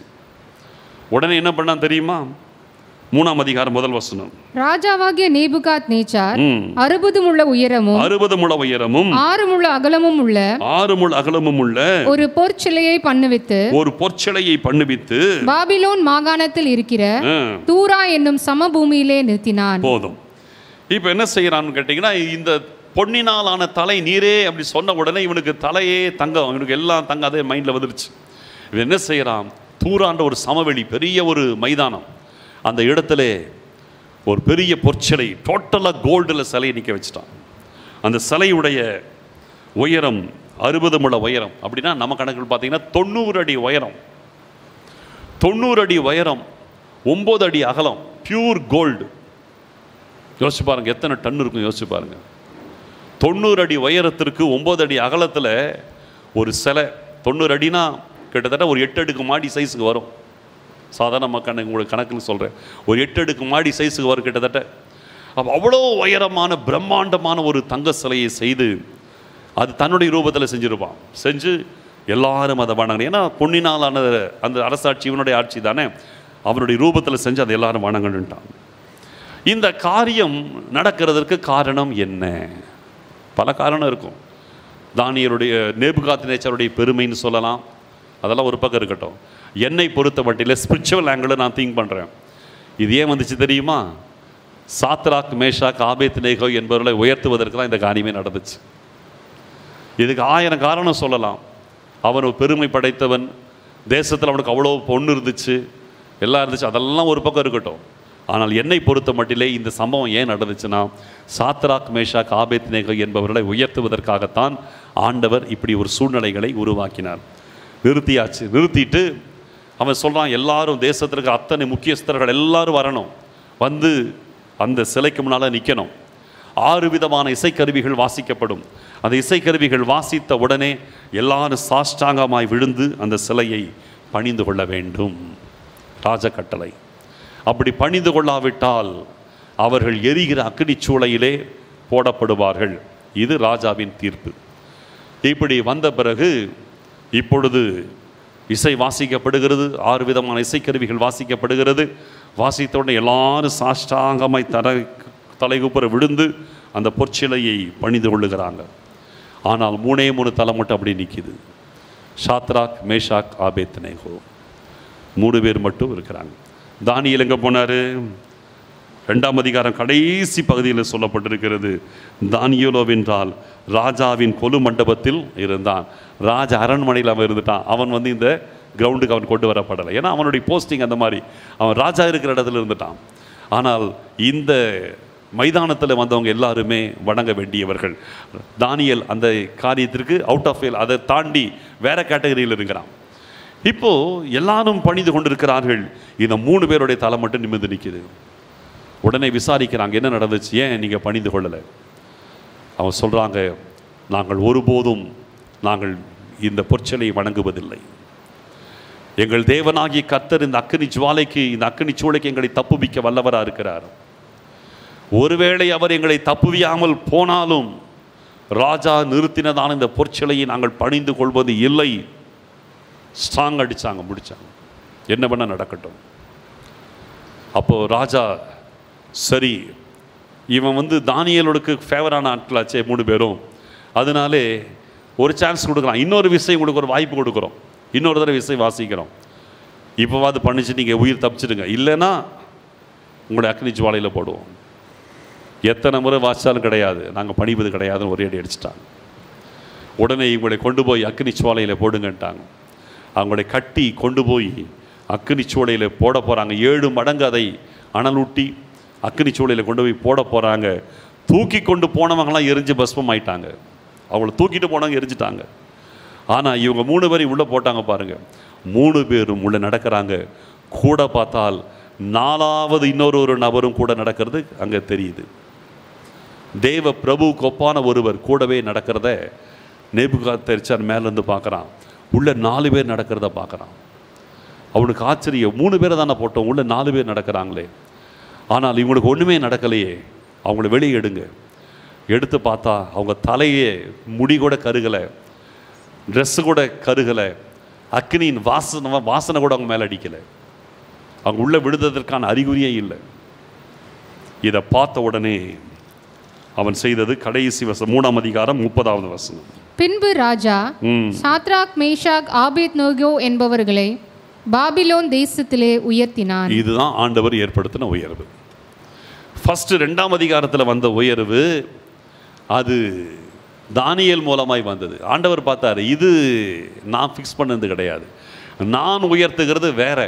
உடனே என்ன பண்ணான் தெரியுமா? மூணாம் அதிகாரம் முதல் வசனம். ராஜாவாகிய நேபுகாத்நேச்சார் அறுபது முழ உயரமும் அறுபது முழ உயரமும் ஆறு முழ அகலமும் உள்ள ஆறு முழ அகலமும் உள்ள ஒரு பொற்சிலையை பண்ணுவித்து ஒரு பொற்சிலையை பண்ணுவித்து பாபிலோன் மாகாணத்தில் இருக்கிற தூரா என்னும் சமபூமியிலே நிறுத்தினான். போதும். இப்போ என்ன செய்யறான்னு கேட்டீங்கன்னா, இந்த பொன்னினாலான தலை நீரே அப்படி சொன்ன உடனே இவனுக்கு தலையே தங்கம், இவனுக்கு எல்லாம் தங்கம் அதே மைண்டில் வந்துருச்சு. இவன் என்ன செய்யறான்? தூரான்ற ஒரு சமவெளி, பெரிய ஒரு மைதானம், அந்த இடத்துல ஒரு பெரிய பொற்சிலை, டோட்டலாக கோல்டில் சிலையை நிற்க வச்சுட்டான். அந்த சிலையுடைய உயரம் அறுபது முழ உயரம். அப்படின்னா நம்ம கணக்கில் பார்த்தீங்கன்னா தொண்ணூறு அடி உயரம். தொண்ணூறு அடி உயரம், ஒம்பது அடி அகலம், பியூர் கோல்டு. யோசிச்சு பாருங்க, எத்தனை டன் இருக்கும் யோசிச்சு பாருங்க. தொண்ணூறு அடி உயரத்திற்கு ஒம்பது அடி அகலத்தில் ஒரு சிலை. தொண்ணூறு அடினா கிட்டத்தட்ட ஒரு எட்டு அடுக்கு மாடி சைஸுக்கு வரும். சாதாரண மக்கள் உங்களுக்கு கணக்குன்னு சொல்கிறேன், ஒரு எட்டு அடுக்கு மாடி சைஸுக்கு வரும் கிட்டத்தட்ட. அப்போ அவ்வளோ உயரமான பிரம்மாண்டமான ஒரு தங்க சிலையை செய்து அது தன்னுடைய ரூபத்தில் செஞ்சுருப்பான். செஞ்சு எல்லாரும் அதை வணங்கணும். ஏன்னா பொன்னினாலான அந்த அரசாட்சி இவனுடைய ஆட்சி தானே, அவனுடைய ரூபத்தில் செஞ்சு அதை எல்லாரும் வணங்கணுன்ட்டான். இந்த காரியம் நடக்கிறதுக்கு காரணம் என்ன? பல காரணம் இருக்கும். தானியேலுடைய நேபுகாத்நேச்சாருடைய பெருமைன்னு சொல்லலாம், அதெல்லாம் ஒரு பக்கம் இருக்கட்டும். என்னை பொறுத்த மட்டில் ஸ்பிரிச்சுவல் ஆங்கிளில் நான் திங்க் பண்ணுறேன். இது ஏன் வந்துச்சு தெரியுமா? சாத்ராக், மேஷாக், ஆபேத்நேகோ என்பவர்களை உயர்த்துவதற்கு தான் இந்த காரியமே நடந்துச்சு. இதுக்கு ஆயிரம் காரணம் சொல்லலாம். அவன் ஒரு பெருமை படைத்தவன், தேசத்தில் அவனுக்கு அவ்வளோ பொண்ணு இருந்துச்சு, எல்லாம் இருந்துச்சு, அதெல்லாம் ஒரு பக்கம் இருக்கட்டும். ஆனால் என்னை பொறுத்த மட்டிலே இந்த சம்பவம் ஏன் நடந்துச்சுன்னா, சாத்ராக், மேஷாக், ஆபேத்நேகோ என்பவர்களை உயர்த்துவதற்காகத்தான் ஆண்டவர் இப்படி ஒரு சூழ்நிலைகளை உருவாக்கினார். நிறுத்தியாச்சு. நிறுத்திட்டு அவன் சொல்கிறான், எல்லாரும் தேசத்திற்கு அத்தனை முக்கியஸ்தர்கள் எல்லாரும் வரணும், வந்து அந்த சிலைக்கு முன்னால் நிற்கணும். ஆறு விதமான இசைக்கருவிகள் வாசிக்கப்படும். அந்த இசைக்கருவிகள் வாசித்த உடனே எல்லாரும் சாஷ்டாங்கமாய் விழுந்து அந்த சிலையை பணிந்து கொள்ள வேண்டும். ராஜ கட்டளை. அப்படி பணிந்து கொள்ளாவிட்டால் அவர்கள் எரிகிற அக்கினிச்சூளையிலே போடப்படுவார்கள். இது ராஜாவின் தீர்ப்பு. இப்படி வந்த பிறகு இப்பொழுது இசை வாசிக்கப்படுகிறது. ஆறு விதமான இசைக்கருவிகள் வாசிக்கப்படுகிறது. வாசித்தவுடனே எல்லாரும் சாஷ்டாங்கமாய் தலை தலைகுப்புற விழுந்து அந்த பொற்சிலையை பணிந்து கொள்ளுகிறாங்க. ஆனால் மூணே மூணு தலை மட்டும் அப்படி நிற்கிது. சாத்ராக், மேஷாக், ஆபேத்நேகோ மூணு பேர் மட்டும் இருக்கிறாங்க. தானியேல் எங்கே போனார்? ரெண்டாம் அதிகாரம் கடைசி பகுதியில் சொல்லப்பட்டிருக்கிறது. தானியேலோவென்றால் ராஜாவின் கொலு மண்டபத்தில் இருந்தான். ராஜ அரண்மனையில் அவன் இருந்துட்டான். அவன் வந்து இந்த கிரவுண்டுக்கு அவன் கொண்டு வரப்படலை. ஏன்னா அவனுடைய போஸ்டிங் அந்த மாதிரி, அவன் ராஜா இருக்கிற இடத்துல இருந்துட்டான். ஆனால் இந்த மைதானத்தில் வந்தவங்க எல்லாருமே வணங்க வேண்டியவர்கள். தானியேல் அந்த காரியத்திற்கு அவுட் ஆஃப் ஃபெயில், அதை தாண்டி வேற கேட்டகரியில் இருக்கிறான். இப்போது எல்லாரும் பணிந்து கொண்டிருக்கிறார்கள். இந்த மூணு பேருடைய தலை மட்டும் நிமிர்ந்து நிற்கிது. உடனே விசாரிக்கிறாங்க, என்ன நடந்துச்சு, ஏன் நீங்கள் பணிந்து கொள்ளலை? அவன் சொல்கிறாங்க, நாங்கள் ஒருபோதும் நாங்கள் இந்த பொற்சிலையை வணங்குவதில்லை. எங்கள் தேவனாகிய கர்த்தர் இந்த அக்கினி ஜுவாலைக்கு இந்த அக்கினி சூளைக்கு எங்களை தப்புவிக்க வல்லவராக இருக்கிறார். ஒருவேளை அவர் எங்களை தப்புவியாமல் போனாலும் ராஜா நிறுத்தினதான இந்த பொற்சிலையை நாங்கள் பணிந்து கொள்வது இல்லை. ஸ்ட்ராங் அடித்தாங்க, முடித்தாங்க. என்ன பண்ண நடக்கட்டும். அப்போது ராஜா, சரி இவன் வந்து தானியேலுக்கு ஃபேவரான ஆட்களாச்சே மூணு பேரும், அதனாலே ஒரு சான்ஸ் கொடுக்கலாம், இன்னொரு விஷயம் உங்களுக்கு ஒரு வாய்ப்பு கொடுக்குறோம், இன்னொரு தடவை விஷயம் வாசிக்கிறோம், இப்போவாது பண்ணிச்சு நீங்கள் உயிர் தப்பிச்சிடுங்க, இல்லைன்னா உங்களுடைய அக்னி ஜுவாலையில் போடுவோம். எத்தனை முறை வாசித்தாலும் கிடையாது, நாங்கள் பணிவது கிடையாதுன்னு ஒரே அடி அடிச்சிட்டாங்க. உடனே இவங்களை கொண்டு போய் அக்னி ஜுவாலையில் போடுங்கன்ட்டாங்க. அவங்களை கட்டி கொண்டு போய் அக்னி சூளையில் போட போகிறாங்க. ஏழு மடங்கு அதை அனலூட்டி அக்னி சூளையில் கொண்டு போய் போட போகிறாங்க. தூக்கி கொண்டு போனவங்களாம் எரிஞ்சு பஸ்மம் ஆயிட்டாங்க. அவங்கள தூக்கிட்டு போனவங்க எரிஞ்சிட்டாங்க. ஆனால் இவங்க மூணு பேரையும் உள்ளே போட்டாங்க பாருங்கள். மூணு பேரும் உள்ளே நடக்கிறாங்க. கூட பார்த்தால் நாலாவது இன்னொரு ஒரு நபரும் கூட நடக்கிறது அங்கே தெரியுது. தேவ பிரபுவுக்கு ஒப்பான ஒருவர் கூடவே நடக்கிறத நேபுகாத்நேச்சார் மேலேருந்து பார்க்குறான். உள்ள நாலு பேர் நடக்கிறத பார்க்குறான். அவனுக்கு ஆச்சரியம், மூணு பேரை தானே போட்டோம், உள்ள நாலு பேர் நடக்கிறாங்களே, ஆனால் இவங்களுக்கு ஒன்றுமே நடக்கலையே, அவங்கள வெளியே எடுங்க. எடுத்து பார்த்தா அவங்க தலையே முடி கூட கருகலை, ட்ரெஸ்ஸு கூட கருகலை, அக்னியின் வாசனை வாசனை கூட அவங்க மேலே அடிக்கலை, அவங்க உள்ளே விடுததற்கான அறிகுறியே இல்லை. இதை பார்த்த உடனே அவன் செய்தது கடைசி வசனம், மூணாம் அதிகாரம் முப்பதாவது வசனம். பின்பு ராஜா சாத்ராக் மேஷாக் ஆபேத்நேகோ என்பவர்களை பாபிலோன் தேசத்திலே உயர்த்தினான். இதுதான் ஆண்டவர் ஏற்படுத்தின உயர்வு. ஃபர்ஸ்ட் ரெண்டாம் அதிகாரத்தில் வந்த உயர்வு அது தானியேல் மூலமாய் வந்தது. ஆண்டவர் பார்த்தாரு, இது நான் ஃபிக்ஸ் பண்ணது கிடையாது, நான் உயர்த்துகிறது வேற.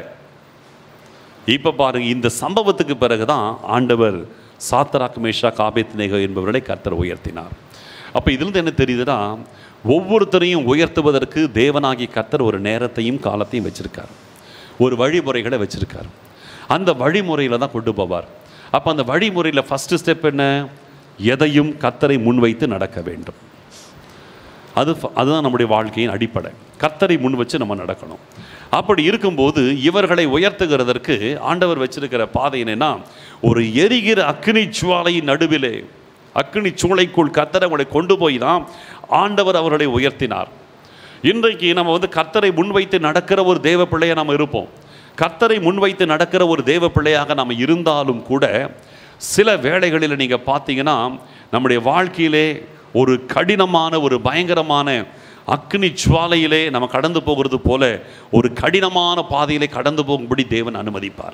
இப்போ பாருங்க, இந்த சம்பவத்துக்கு பிறகுதான் ஆண்டவர் சாத்ராக் மேஷாக் ஆபேத்நேகோ என்பவர்களை கர்த்தர் உயர்த்தினார். அப்போ இதிலிருந்து என்ன தெரியுதுன்னா, ஒவ்வொருத்தரையும் உயர்த்துவதற்கு தேவனாகி கர்த்தர் ஒரு நேரத்தையும் காலத்தையும் வச்சுருக்கார், ஒரு வழிமுறைகளை வச்சுருக்கார். அந்த வழிமுறையில் தான் கொண்டு போவார். அப்போ அந்த வழிமுறையில் ஃபஸ்ட்டு ஸ்டெப் என்ன, எதையும் கர்த்தரை முன்வைத்து நடக்க வேண்டும். அது அதுதான் நம்முடைய வாழ்க்கையின் அடிப்படை. கர்த்தரை முன் வச்சு நம்ம நடக்கணும். அப்படி இருக்கும்போது இவர்களை உயர்த்துகிறதற்கு ஆண்டவர் வச்சிருக்கிற பாதை என்னன்னா, ஒரு எரிகிற அக்னி ஜுவாலையின் நடுவிலே அக்னி சூளைக்குள் கர்த்தரை அவங்களை கொண்டு போய் தான் ஆண்டவர் அவர்களை உயர்த்தினார். இன்றைக்கு நம்ம வந்து கர்த்தரை முன்வைத்து நடக்கிற ஒரு தேவ பிள்ளையாக நாம் இருப்போம். கர்த்தரை முன்வைத்து நடக்கிற ஒரு தேவ பிள்ளையாக நாம் இருந்தாலும் கூட சில வேளைகளில் நீங்கள் பார்த்தீங்கன்னா நம்முடைய வாழ்க்கையிலே ஒரு கடினமான ஒரு பயங்கரமான அக்னி ஜுவாலையிலே நம்ம கடந்து போகிறது போல ஒரு கடினமான பாதையிலே கடந்து போகும்படி தேவன் அனுமதிப்பார்.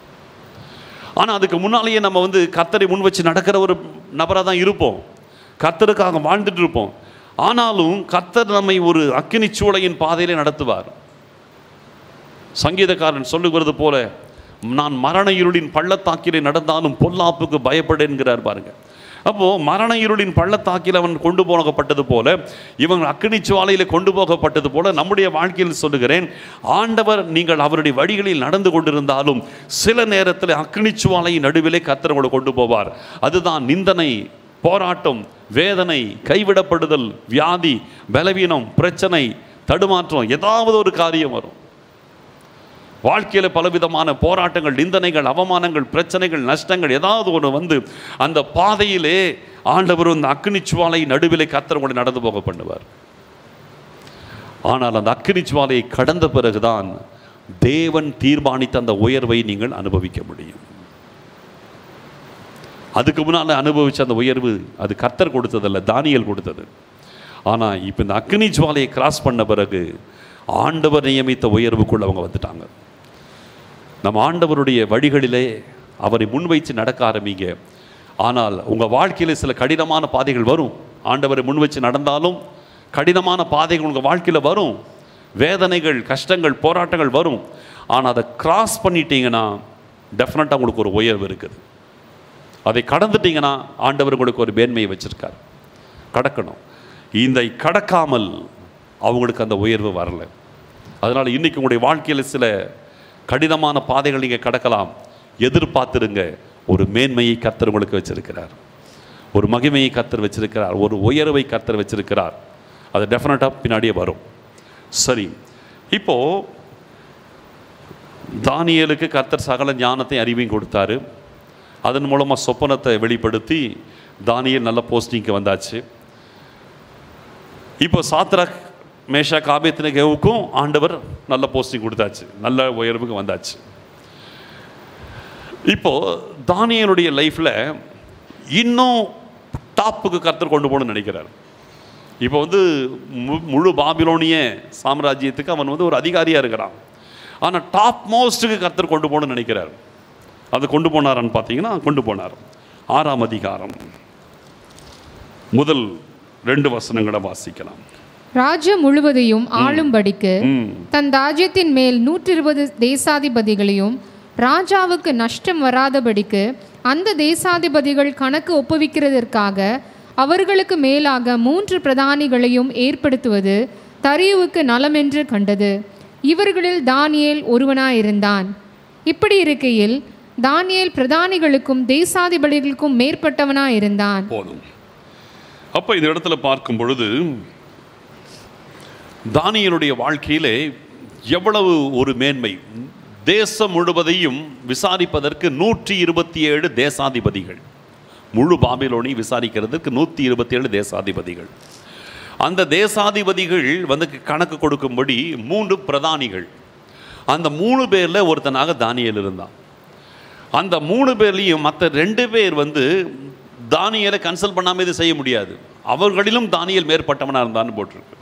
ஆனால் அதுக்கு முன்னாலேயே நம்ம வந்து கர்த்தரை முன் வச்சு நடக்கிற ஒரு நபராக தான் இருப்போம், கர்த்தருக்காக வாழ்ந்துட்டு இருப்போம். ஆனாலும் கர்த்தர் நம்மை ஒரு அக்கினி சூளையின் பாதையிலே நடத்துவார். சங்கீதக்காரன் சொல்லுகிறது போல, நான் மரண இருளின் பள்ளத்தாக்கிலே நடந்தாலும் பொல்லாப்புக்கு பயப்பட என்கிறார் பாருங்க. அப்போது மரண இருளின் பள்ளத்தாக்கில் அவன் கொண்டு போகப்பட்டது போல, இவங்க அக்கினி ஜுவாலையில் கொண்டு போகப்பட்டது போல நம்முடைய வாழ்க்கையில் சொல்லுகிறேன், ஆண்டவர் நீங்கள் அவருடைய வழிகளில் நடந்து கொண்டிருந்தாலும் சில நேரத்தில் அக்கினி ஜுவாலையின் நடுவிலே கர்த்தர் உங்களை கொண்டு போவார். அதுதான் நிந்தனை, போராட்டம், வேதனை, கைவிடப்படுதல், வியாதி, பலவீனம், பிரச்சனை, தடுமாற்றம், ஏதாவது ஒரு காரியம் வரும். வாழ்க்கையில் பலவிதமான போராட்டங்கள், நிந்தனைகள், அவமானங்கள், பிரச்சனைகள், நஷ்டங்கள் ஏதாவது ஒன்று வந்து அந்த பாதையிலே ஆண்டவர் அந்த அக்கினி ஜுவாலை நடுவிலே கர்த்தர் உங்களை நடந்து போக பண்ணுவார். ஆனால் அந்த அக்கினி ஜுவாலையை கடந்த பிறகுதான் தேவன் தீர்மானித்த அந்த உயர்வை நீங்கள் அனுபவிக்க முடியும். அதுக்கு முன்னால் அனுபவித்த அந்த உயர்வு அது கர்த்தர் கொடுத்ததல்ல, தானியேல் கொடுத்தது. ஆனால் இப்போ இந்த அக்கினி ஜுவாலையை கிராஸ் பண்ண பிறகு ஆண்டவர் நியமித்த உயர்வுக்குள் அவங்க வந்துட்டாங்க. நம்ம ஆண்டவருடைய வழிகளிலே அவரை முன்வைத்து நடக்க ஆரம்பிங்க. ஆனால் உங்கள் வாழ்க்கையில் சில கடினமான பாதைகள் வரும். ஆண்டவரை முன் வச்சு நடந்தாலும் கடினமான பாதைகள் உங்கள் வாழ்க்கையில் வரும். வேதனைகள், கஷ்டங்கள், போராட்டங்கள் வரும். ஆனால் அதை கிராஸ் பண்ணிட்டீங்கன்னா டெஃபினட்டாக உங்களுக்கு ஒரு உயர்வு இருக்குது. அதை கடந்துட்டீங்கன்னா ஆண்டவர் உங்களுக்கு ஒரு மேன்மையை வச்சிருக்கார். கடக்கணும். இந்த கடக்காமல் அவங்களுக்கு அந்த உயர்வு வரலை. அதனால் இன்றைக்கி உங்களுடைய வாழ்க்கையில் சில கடினமான பாதைகள் நீங்கள் கடக்கலாம். எதிர்பார்த்துருங்க, ஒரு மேன்மையை கர்த்தர் உங்களுக்கு வச்சிருக்கிறார், ஒரு மகிமையை கர்த்தர் வச்சிருக்கிறார், ஒரு உயர்வை கர்த்தர் வச்சிருக்கிறார். அது டெஃபினட்டாக பின்னாடியே வரும். சரி, இப்போது தானியேலுக்கு கர்த்தர் சகல ஞானத்தை அறிவையும் கொடுத்தாரு. அதன் மூலமாக சொப்பனத்தை வெளிப்படுத்தி தானியேல் நல்ல போஸ்டிங்க்கு வந்தாச்சு. இப்போ சாத்ராக் மேஷாக் ஆபேத்நேகோவுக்கும் ஆண்டவர் நல்ல போஸ்டிங் கொடுத்தாச்சு, நல்ல உயர்வுக்கு வந்தாச்சு. இப்போது தானியேலுடைய லைஃப்பில் இன்னும் டாப்புக்கு கர்த்தர் கொண்டு போகணும்னு நினைக்கிறார். இப்போ வந்து முழு பாபிலோனிய சாம்ராஜ்யத்துக்கு அவன் வந்து ஒரு அதிகாரியாக இருக்கிறான். ஆனால் டாப் மோஸ்ட்டுக்கு கர்த்தர் கொண்டு போகணும்னு நினைக்கிறார். அது கொண்டு போனாரான்னு பார்த்தீங்கன்னா கொண்டு போனார். ஆறாம் அதிகாரம் முதல் ரெண்டு வசனங்களை வாசிக்கலாம். ராஜ்யம் முழுவதையும் ஆளும்படிக்கு தன் ராஜ்யத்தின் மேல் நூற்றி இருபது தேசாதிபதிகளையும் ராஜாவுக்கு நஷ்டம் வராதபடிக்கு அந்த தேசாதிபதிகள் கணக்கு ஒப்புவிக்கிறதற்காக அவர்களுக்கு மேலாக மூன்று பிரதானிகளையும் ஏற்படுத்துவது தரியுவுக்கு நலமென்று கண்டது. இவர்களில் தானியேல் ஒருவனாயிருந்தான். இப்படி இருக்கையில் தானியேல் பிரதானிகளுக்கும் தேசாதிபதிகளுக்கும் மேற்பட்டவனாயிருந்தான். போதும். அப்போ இந்த இடத்துல பார்க்கும் பொழுது தானியேலுடைய வாழ்க்கையிலே எவ்வளவு ஒரு மேன்மை. தேசம் முழுவதையும் விசாரிப்பதற்கு நூற்றி இருபத்தி ஏழு தேசாதிபதிகள், முழு பாபிலோனை விசாரிக்கிறதுக்கு நூற்றி இருபத்தி ஏழு தேசாதிபதிகள். அந்த தேசாதிபதிகள் வந்து கணக்கு கொடுக்கும்படி மூன்று பிரதானிகள். அந்த மூணு பேரில் ஒருத்தனாக தானியேல் இருந்தான். அந்த மூணு பேர்லையும் மற்ற ரெண்டு பேர் வந்து தானியேலை கன்சல்ட் பண்ணாமல் இது செய்ய முடியாது. அவர்களிலும் தானியேல் மேற்பட்டவனாக இருந்தான்னு போட்டிருக்கு.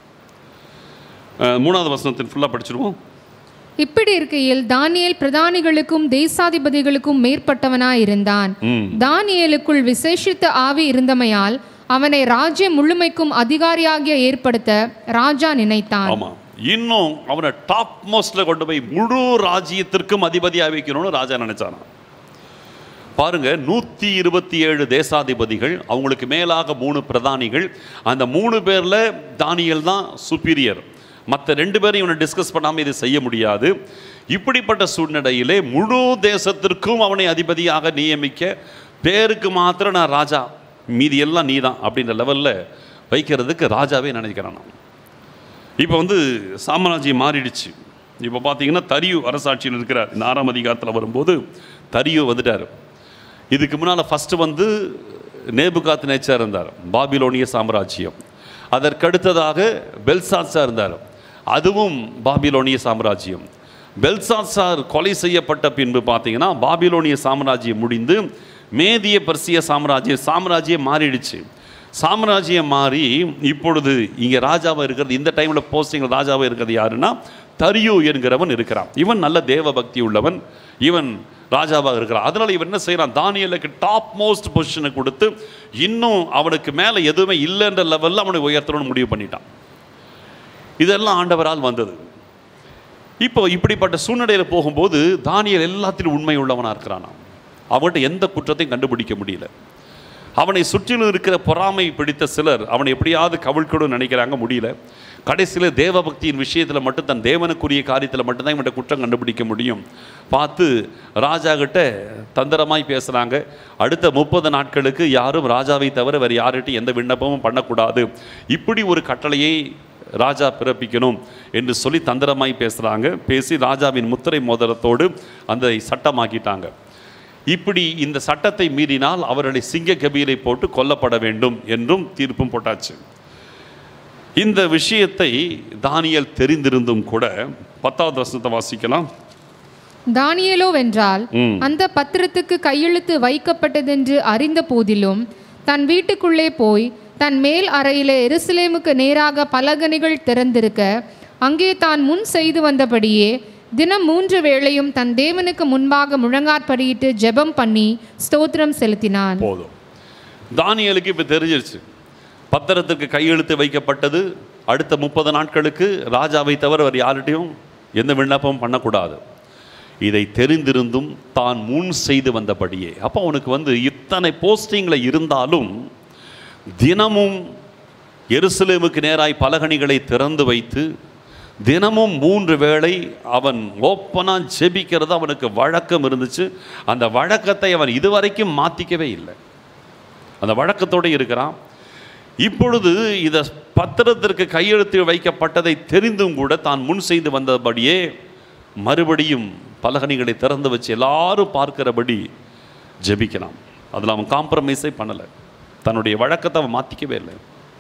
மூணாவது வசனத்தின் ஃபுல்லாக படிச்சிருவோம். இப்படி இருக்கையில் தானியேல் பிரதானிகளுக்கும் தேசாதிபதிகளுக்கும் மேற்பட்டவனாயிருந்தான். தானியேலுக்குள் விசேஷித்த ஆவி இருந்தமையால் அவனை ராஜ்யம் முழுமைக்கும் அதிகாரியாகிய ஏற்படுத்த ராஜா நினைத்தான். ஆமா, இன்னும் அவனை டாப் மோஸ்ட்ல கொண்டு போய் முழு ராஜ்யத்திற்கும் அதிபதியாக வைக்கணும்னு ராஜா நினைச்சானா. பாருங்க, நூற்றி இருபத்தி ஏழு தேசாதிபதிகள், அவங்களுக்கு மேலாக மூணு பிரதானிகள். அந்த மூணு பேரில் தானியேல் தான் சுப்பீரியர். மற்ற ரெண்டு பேரும் இவனை டிஸ்கஸ் பண்ணாமல் இது செய்ய முடியாது. இப்படிப்பட்ட சூழ்நிலையிலே முழு தேசத்திற்கும் அவனை அதிபதியாக நியமிக்க, பேருக்கு மாத்திரம் நான் ராஜா, மீதி எல்லாம் நீ தான் அப்படின்ற லெவலில் வைக்கிறதுக்கு ராஜாவே நினைக்கிறான். இப்போ வந்து சாம்ராஜ்யம் மாறிடுச்சு. இப்போ பார்த்தீங்கன்னா தரியு அரசாட்சியில் இருக்கிறார். இந்த ஆறாம் அதிகாரத்தில் வரும்போது தரியு வந்துட்டார். இதுக்கு முன்னால் ஃபஸ்ட்டு வந்து நேபுகாத்நேச்சர் இருந்தார், பாபிலோனிய சாம்ராஜ்யம். அதற்கடுத்ததாக பெல்சாத்சார் இருந்தார், அதுவும் பாபிலோனிய சாம்ராஜ்யம். பெல்சாத்சார் கொலை செய்யப்பட்ட பின்பு பார்த்தீங்கன்னா பாபிலோனிய சாம்ராஜ்யம் முடிந்து மேதிய பர்சிய சாம்ராஜ்யம் சாம்ராஜ்யம் மாறிடுச்சு. சாம்ராஜ்யம் மாறி இப்பொழுது இங்கே ராஜாவாக இருக்கிறது, இந்த டைமில் போஸ்டிங் ராஜாவாக இருக்கிறது யாருன்னா தரியு என்கிறவன் இருக்கிறான். இவன் நல்ல தேவ பக்தி உள்ளவன், இவன் ராஜாவாக இருக்கிறான். அதனால் இவன் என்ன செய்கிறான், தானியேலுக்கு டாப் மோஸ்ட் பொசிஷனை கொடுத்து இன்னும் அவனுக்கு மேலே எதுவுமே இல்லைன்ற லெவலில் அவனை உயர்த்தணும்னு முடிவு பண்ணிட்டான். இதெல்லாம் ஆண்டவரால் வந்தது. இப்போ இப்படிப்பட்ட சூழ்நிலையில் போகும்போது தானியேல் எல்லாத்திலும் உண்மை உள்ளவனாக இருக்கிறான். அவன்கிட்ட எந்த குற்றத்தையும் கண்டுபிடிக்க முடியல. அவனை சுற்றிலும் இருக்கிற பொறாமை பிடித்த சிலர் அவனை எப்படியாவது கவிழ்க்கணும்னு நினைக்கிறாங்க, முடியல. கடைசியில் தேவபக்தியின் விஷயத்தில் மட்டும், தன் தேவனுக்குரிய காரியத்தில் மட்டும்தான் இவன்கிட்ட குற்றம் கண்டுபிடிக்க முடியும். பார்த்து ராஜா கிட்ட தந்திரமாய் பேசுகிறாங்க. அடுத்த முப்பது நாட்களுக்கு யாரும் ராஜாவை தவிர வேறு யார்கிட்டையும் எந்த விண்ணப்பமும் பண்ணக்கூடாது, இப்படி ஒரு கட்டளையை ராஜா பிறப்பிக்கணும் என்று சொல்லி தந்திரமாய் பேசுகிறாங்க. பேசி ராஜாவின் முத்திரை மோதிரத்தோடு அந்த சட்டமாக்கிட்டாங்க. இப்படி இந்த சட்டத்தை மீறினால் அவர்களை சிங்க கபியிலை போட்டு கொல்லப்பட வேண்டும் என்றும் தீர்ப்பும் போட்டாச்சு. இந்த விஷயத்தை தானியேல் தெரிந்திருந்தும் கூட, பத்தாவது வசனத்தை வாசிக்கலாம். தானியேலோ வென்றால் அந்த பத்திரத்துக்கு கையெழுத்து வைக்கப்பட்டதென்று அறிந்த போதிலும் தன் வீட்டுக்குள்ளே போய் தன் மேல் அறையிலே எருசலேமுக்கு நேராக பலகணிகள் திறந்திருக்க அங்கே தான் முன் செய்து வந்தபடியே தினம் மூன்று வேளையும் தன் தேவனுக்கு முன்பாக முழங்காற்படியிட்டு ஜெபம் பண்ணி ஸ்தோத்திரம் செலுத்தினான். போதும். தானியேலுக்கு இப்போ தெரிஞ்சிருச்சு, பத்திரத்துக்கு கையெழுத்து வைக்கப்பட்டது. அடுத்த முப்பது நாட்களுக்கு ராஜாவை தவிர வேறு யார்கிட்டையும் எந்த விண்ணப்பமும் பண்ணக்கூடாது. இதை தெரிந்திருந்தும் தான் முன் செய்து வந்தபடியே. அப்போ அவனுக்கு வந்து இத்தனை போஸ்டிங்கில் இருந்தாலும் தினமும் எருசலேமுக்கு நேராய் பலகணிகளை திறந்து வைத்து தினமும் மூன்று வேளை அவன் ஓப்பனாக ஜெபிக்கிறது அவனுக்கு வழக்கம் இருந்துச்சு. அந்த வழக்கத்தை அவன் இதுவரைக்கும் மாற்றிக்கவே இல்லை. அந்த வழக்கத்தோடு இருக்கிறான். இப்பொழுது இதை பத்திரத்திற்கு கையெழுத்து வைக்கப்பட்டதை தெரிந்தும் கூட தான் முன் செய்து வந்தபடியே மறுபடியும் பலகணிகளை திறந்து வச்சு எல்லாரும் பார்க்கிறபடி ஜெபிக்கிறான். அதில் அவன் காம்ப்ரமைஸே பண்ணலை. தன்னுடைய வழக்கத்தை அவன் மாற்றிக்கவே இல்லை.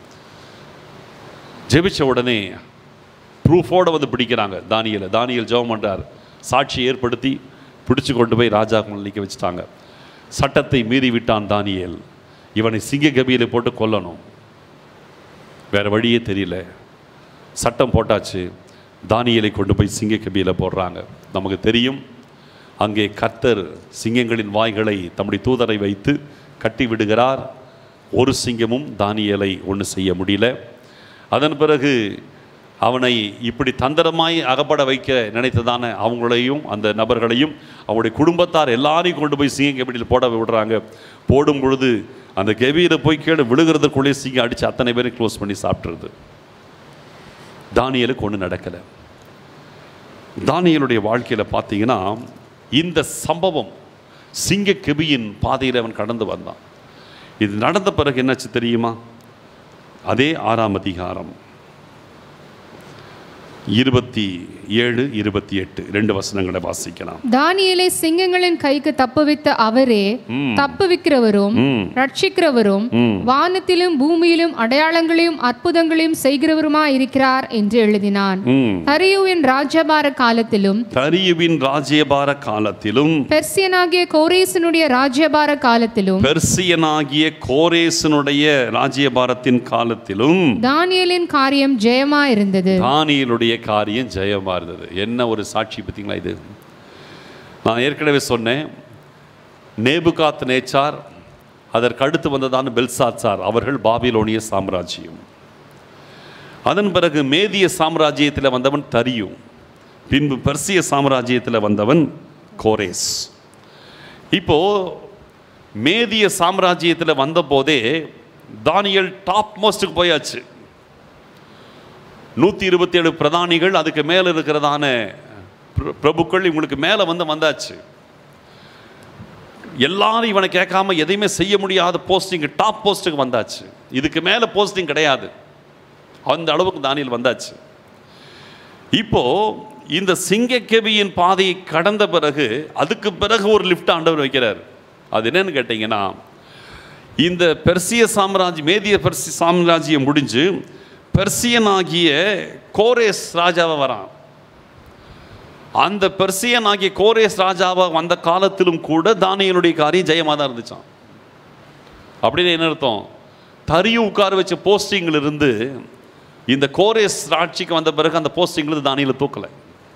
ஜெபிச்ச உடனே ப்ரூஃபோடு வந்து பிடிக்கிறாங்க தானியேலை. தானியேல் ஜெபம் பண்ணுறார். சாட்சி ஏற்படுத்தி பிடிச்சு கொண்டு போய் ராஜா முன்னிலைக்கு வச்சுட்டாங்க. சட்டத்தை மீறி விட்டான் தானியேல். இவனை சிங்க கபியில போட்டு கொல்லணும், வேறு வழியே தெரியல. சட்டம் போட்டாச்சு. தானியேலை கொண்டு போய் சிங்க கபியில போடுறாங்க. நமக்கு தெரியும், அங்கே கர்த்தர் சிங்கங்களின் வாய்களை தம்முடைய தூதரை வைத்து கட்டி விடுகிறார். ஒரு சிங்கமும் தானியேலை ஒன்று செய்ய முடியல. அதன் பிறகு அவனை இப்படி தந்திரமாய் அகப்பட வைக்க நினைத்ததான அவங்களையும் அந்த நபர்களையும் அவங்களுடைய குடும்பத்தார் எல்லாரையும் கொண்டு போய் சிங்க கபியில் போட விடுறாங்க. போடும் பொழுது அந்த கெபியில் போய் கீழே விழுகிறதுக்குள்ளே சிங்கம் அடித்து அத்தனை பேரும் க்ளோஸ் பண்ணி சாப்பிட்றது. தானியேலுக்கு ஒன்றும் நடக்கலை. தானியேலுடைய வாழ்க்கையில் பார்த்தீங்கன்னா இந்த சம்பவம் சிங்க கெபியின் பாதையில் அவன் கடந்து வந்தான். இது நடந்த பிறகு என்னாச்சு தெரியுமா? அதே ஆறாம் அதிகாரம் இருபத்தி ஏழு இருபத்தி எட்டு ரெண்டு வசனங்களை வாசிக்கலாம். தானியேலை சிங்கங்களின் கைக்கு தப்புவித்த அவரே தப்புவிக்கிறவரும் ரட்சிக்கிறவரும் வானத்திலும் பூமியிலும் அடையாளங்களையும் அற்புதங்களையும் செய்கிறவருமா இருக்கிறார் என்று எழுதினான். தரியுவின் ராஜ்யபார காலத்திலும் தரியுவின் ராஜ்யபார காலத்திலும் பெர்சியனாகிய கோரேசனுடைய ராஜ்யபார காலத்திலும் பெர்சியனாகிய கோரேசனுடைய ராஜ்யபாரத்தின் காலத்திலும் தானியேலின் காரியம் ஜெயமா இருந்தது. தானியேலுடைய காரியம் ஜெயமா இருந்தது. என்ன ஒரு சாட்சி பார்த்தீங்களா? இது நான் ஏற்கனவே சொன்னேன். நேபுகாத் நேச்சார், அதற்கு அடுத்து வந்ததான பெல்சாத்சார், அவர்கள் பாபிலோனிய சாம்ராஜ்யம். அதன் பிறகு மேதிய சாம்ராஜ்யத்தில் வந்தவன் தரியு, பின்பு பெர்சிய சாம்ராஜ்யத்தில் வந்தவன் கோரேஸ். இப்போ மேதிய சாம்ராஜ்யத்தில் வந்த போதே தானியேல் டாப் மோஸ்ட்டுக்கு போயாச்சு. நூற்றி இருபத்தி ஏழு பிரதானிகள், அதுக்கு மேலே இருக்கிறதான பிரபுக்கள் இவங்களுக்கு மேலே வந்து வந்தாச்சு. எல்லாரும் இவனை கேட்காம எதையுமே செய்ய முடியாத போஸ்டிங், டாப் போஸ்ட்டுக்கு வந்தாச்சு. இதுக்கு மேலே போஸ்டிங் கிடையாது. அந்த அளவுக்கு தானியேல் வந்தாச்சு. இப்போ இந்த சிங்கக்கெபியின் பாதையை கடந்த பிறகு அதுக்கு பிறகு ஒரு லிஃப்ட் ஆண்டவர் வைக்கிறார். அது என்னன்னு கேட்டிங்கன்னா, இந்த பெர்சிய சாம்ராஜ்யம் மேதிய பெர்சிய சாம்ராஜ்யம் முடிஞ்சு பெர்சியனாகிய கோரேஸ் ராஜாவை வரான். அந்த பெர்சியனாகிய கோரேஸ் ராஜாவை வந்த காலத்திலும் கூட தானியேலுடைய காரியம் ஜெயமாக தான் இருந்துச்சான். அப்படின்னு என்ன அர்த்தம்? தரியு உட்கார வச்ச போஸ்டிங்கில் இருந்து இந்த கோரேஸ் ஆட்சிக்கு வந்த பிறகு அந்த போஸ்டிங்கில் தானியேலை தூக்கலை.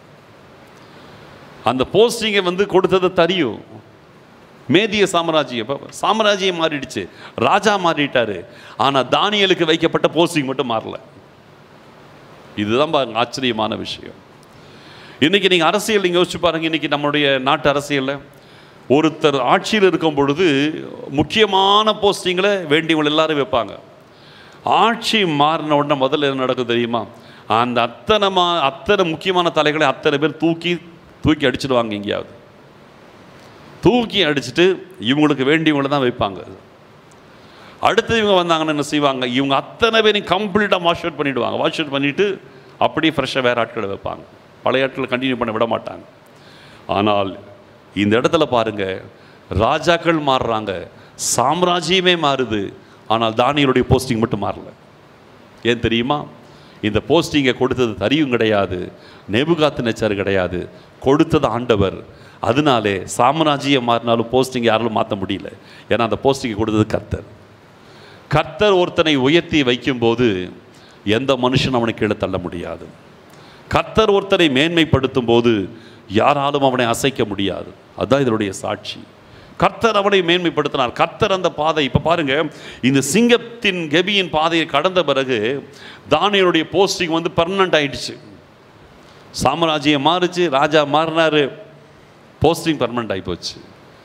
அந்த போஸ்டிங்கை வந்து கொடுத்தது தரியு. மேதிய சாம்ராஜ்யம் சாம்ராஜ்யம் மாறிடுச்சு, ராஜா மாறிட்டாரு. ஆனால் தானியேலுக்கு வைக்கப்பட்ட போஸ்டிங் மட்டும் மாறல. இதுதான் ஆச்சரியமான விஷயம். இன்னைக்கு நீங்கள் அரசியல் நீங்கள் யோசிச்சு பாருங்க. இன்னைக்கு நம்மளுடைய நாட்டு அரசியலில் ஒருத்தர் ஆட்சியில் இருக்கும் பொழுது முக்கியமான போஸ்டிங்கில் வேண்டியவங்க எல்லாரும் வைப்பாங்க. ஆட்சி மாறின உடனே முதல்ல என்ன நடக்கும் தெரியுமா? அந்த அத்தனை மா அத்தனை முக்கியமான தலைகளை அத்தனை பேர் தூக்கி தூக்கி அடிச்சிடுவாங்க. எங்கேயாவது தூக்கி அடிச்சுட்டு இவங்களுக்கு வேண்டியவங்களை தான் வைப்பாங்க. அடுத்து இவங்க வந்தாங்கன்னு என்ன செய்வாங்க? இவங்க அத்தனை பேரையும் கம்ப்ளீட்டாக வாஷ் அவுட் பண்ணிவிடுவாங்க. வாஷ் அவுட் பண்ணிவிட்டு அப்படியே ஃப்ரெஷ்ஷாக வேறு ஆட்களை வைப்பாங்க. பழைய ஆட்களை கண்டினியூ பண்ண விட மாட்டாங்க. ஆனால் இந்த இடத்துல பாருங்கள், ராஜாக்கள் மாறுறாங்க, சாம்ராஜ்யமே மாறுது. ஆனால் தானியேலுடைய போஸ்டிங் மட்டும் மாறல. ஏன் தெரியுமா? இந்த போஸ்டிங்கை கொடுத்தது தரியும் கிடையாது, நேபுகாத் நேச்சார் கிடையாது, கொடுத்தது ஆண்டவர். அதனாலே சாம்ராஜ்யம் மாறினாலும் போஸ்டிங் யாராலும் மாற்ற முடியல. ஏன்னா அந்த போஸ்டிங்கை கொடுத்தது கர்த்தர். கர்த்தர் ஒருத்தனை உயர்த்தி வைக்கும்போது எந்த மனுஷனும் அவனை கீழே தள்ள முடியாது. கர்த்தர் ஒருத்தனை மேன்மைப்படுத்தும் போது யாராலும் அவனை அசைக்க முடியாது. அதுதான் இதனுடைய சாட்சி. கர்த்தர் அவனை மேன்மைப்படுத்தினார். கர்த்தர் அந்த பாதை. இப்போ பாருங்க, இந்த சிங்கத்தின் கெபியின் பாதையை கடந்த பிறகு தானியேலுடைய போஸ்டிங் வந்து பர்மனன்ட் ஆயிடுச்சு. சாம்ராஜ்யம் மாறுச்சு, ராஜா மாறினாரு. போஸ்டிங் பர்மனெண்ட் ஆகி போச்சு.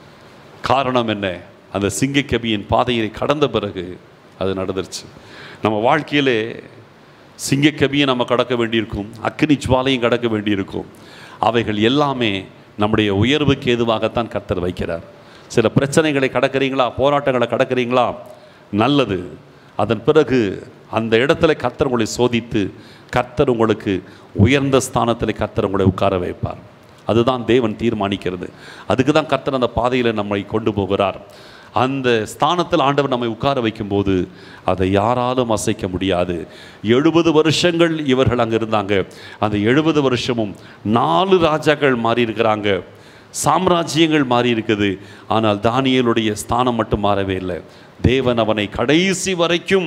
காரணம் என்ன? அந்த சிங்கக்கபியின் பாதையை கடந்த பிறகு அது நடந்துருச்சு. நம்ம வாழ்க்கையிலே சிங்கக்கபியை நம்ம கடக்க வேண்டியிருக்கும், அக்கினி ஜுவாலையும் கடக்க வேண்டியிருக்கும். அவைகள் எல்லாமே நம்முடைய உயர்வுக்கு ஏதுவாகத்தான் கர்த்தர் வைக்கிறார். சில பிரச்சனைகளை கடக்கிறீங்களா, போராட்டங்களை கடக்கிறீங்களா, நல்லது. அதன் பிறகு அந்த இடத்துல கர்த்தர் உங்களை சோதித்து கர்த்தர் உங்களுக்கு உயர்ந்த ஸ்தானத்தில் கர்த்தர் உங்களை உட்கார வைப்பார். அதுதான் தேவன் தீர்மானிக்கிறது. அதுக்கு தான் கர்த்தர் அந்த பாதையில் நம்மை கொண்டு போகிறார். அந்த ஸ்தானத்தில் ஆண்டவர் நம்மை உட்கார வைக்கும்போது அதை யாராலும் அசைக்க முடியாது. எழுபது வருஷங்கள் இவர்கள் அங்கே இருந்தாங்க. அந்த எழுபது வருஷமும் நாலு ராஜாக்கள் மாறி இருக்கிறாங்க, சாம்ராஜ்யங்கள் மாறி இருக்குது. ஆனால் தானியேலுடைய ஸ்தானம் மட்டும் மாறவே இல்லை. தேவன் அவனை கடைசி வரைக்கும்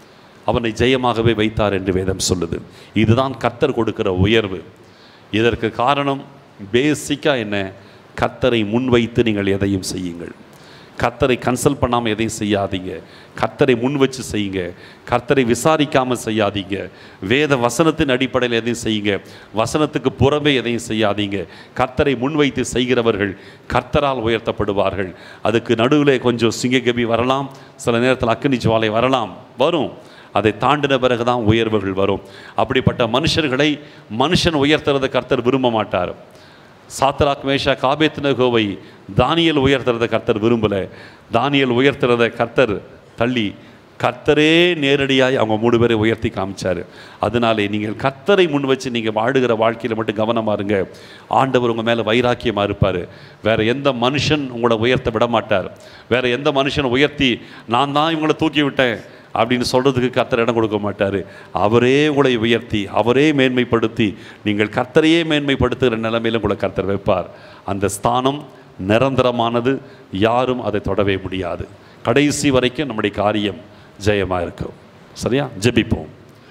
அவனை ஜெயமாகவே வைத்தார் என்று வேதம் சொல்லுது. இதுதான் கர்த்தர் கொடுக்கிற உயர்வு. இதற்கு காரணம் பேசிக்காக என்ன? கர்த்தரை முன்வைத்து நீங்கள் எதையும் செய்யுங்கள். கர்த்தரை கன்சல்ட் பண்ணாமல் எதையும் செய்யாதீங்க. கர்த்தரை முன் வச்சு செய்யுங்க. கர்த்தரை விசாரிக்காமல் செய்யாதீங்க. வேத வசனத்தின் அடிப்படையில் எதையும் செய்யுங்க. வசனத்துக்கு புறமே எதையும் செய்யாதீங்க. கர்த்தரை முன்வைத்து செய்கிறவர்கள் கர்த்தரால் உயர்த்தப்படுவார்கள். அதுக்கு நடுவில் கொஞ்சம் சிங்கக்கபி வரலாம், சில நேரத்தில் அக்கினி ஜுவாலை வரலாம், வரும். அதை தாண்டின பிறகு தான் உயர்வுகள் வரும். அப்படிப்பட்ட மனுஷர்களை மனுஷன் உயர்த்துறதை கர்த்தர் விரும்ப மாட்டார். சாத்ராக் மேஷாக் ஆபேத்நேகோவை தானியேல் உயர்த்துறத கர்த்தர் விரும்பலை. தானியேல் உயர்த்துறத கர்த்தர் தள்ளி கர்த்தரே நேரடியாக அவங்க மூணு பேரை உயர்த்தி காமிச்சார். அதனாலே நீங்கள் கர்த்தரை முன் வச்சு நீங்கள் வாழுகிற வாழ்க்கையில் மட்டும் கவனமாக இருங்க. ஆண்டவர் உங்கள் மேலே வைராக்கியமாக இருப்பார். வேறு எந்த மனுஷன் உங்களை உயர்த்த விட மாட்டார். வேறு எந்த மனுஷன் உயர்த்தி நான் தான் இவங்களை தூக்கி விட்டேன் அப்படின்னு சொல்கிறதுக்கு கர்த்தர் இடம் கொடுக்க மாட்டார். அவரே உங்களை உயர்த்தி அவரே மேன்மைப்படுத்தி நீங்கள் கர்த்தரையே மேன்மைப்படுத்துகிற நிலைமையில் உங்களை கர்த்தர் வைப்பார். அந்த ஸ்தானம் நிரந்தரமானது, யாரும் அதை தொடவே முடியாது. கடைசி வரைக்கும் நம்முடைய காரியம் ஜெயமாக இருக்கும். சரியா? ஜெபிப்போம்.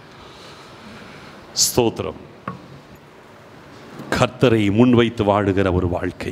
ஸ்தோத்திரம். கர்த்தரை முன்வைத்து வாழுகிற ஒரு வாழ்க்கை.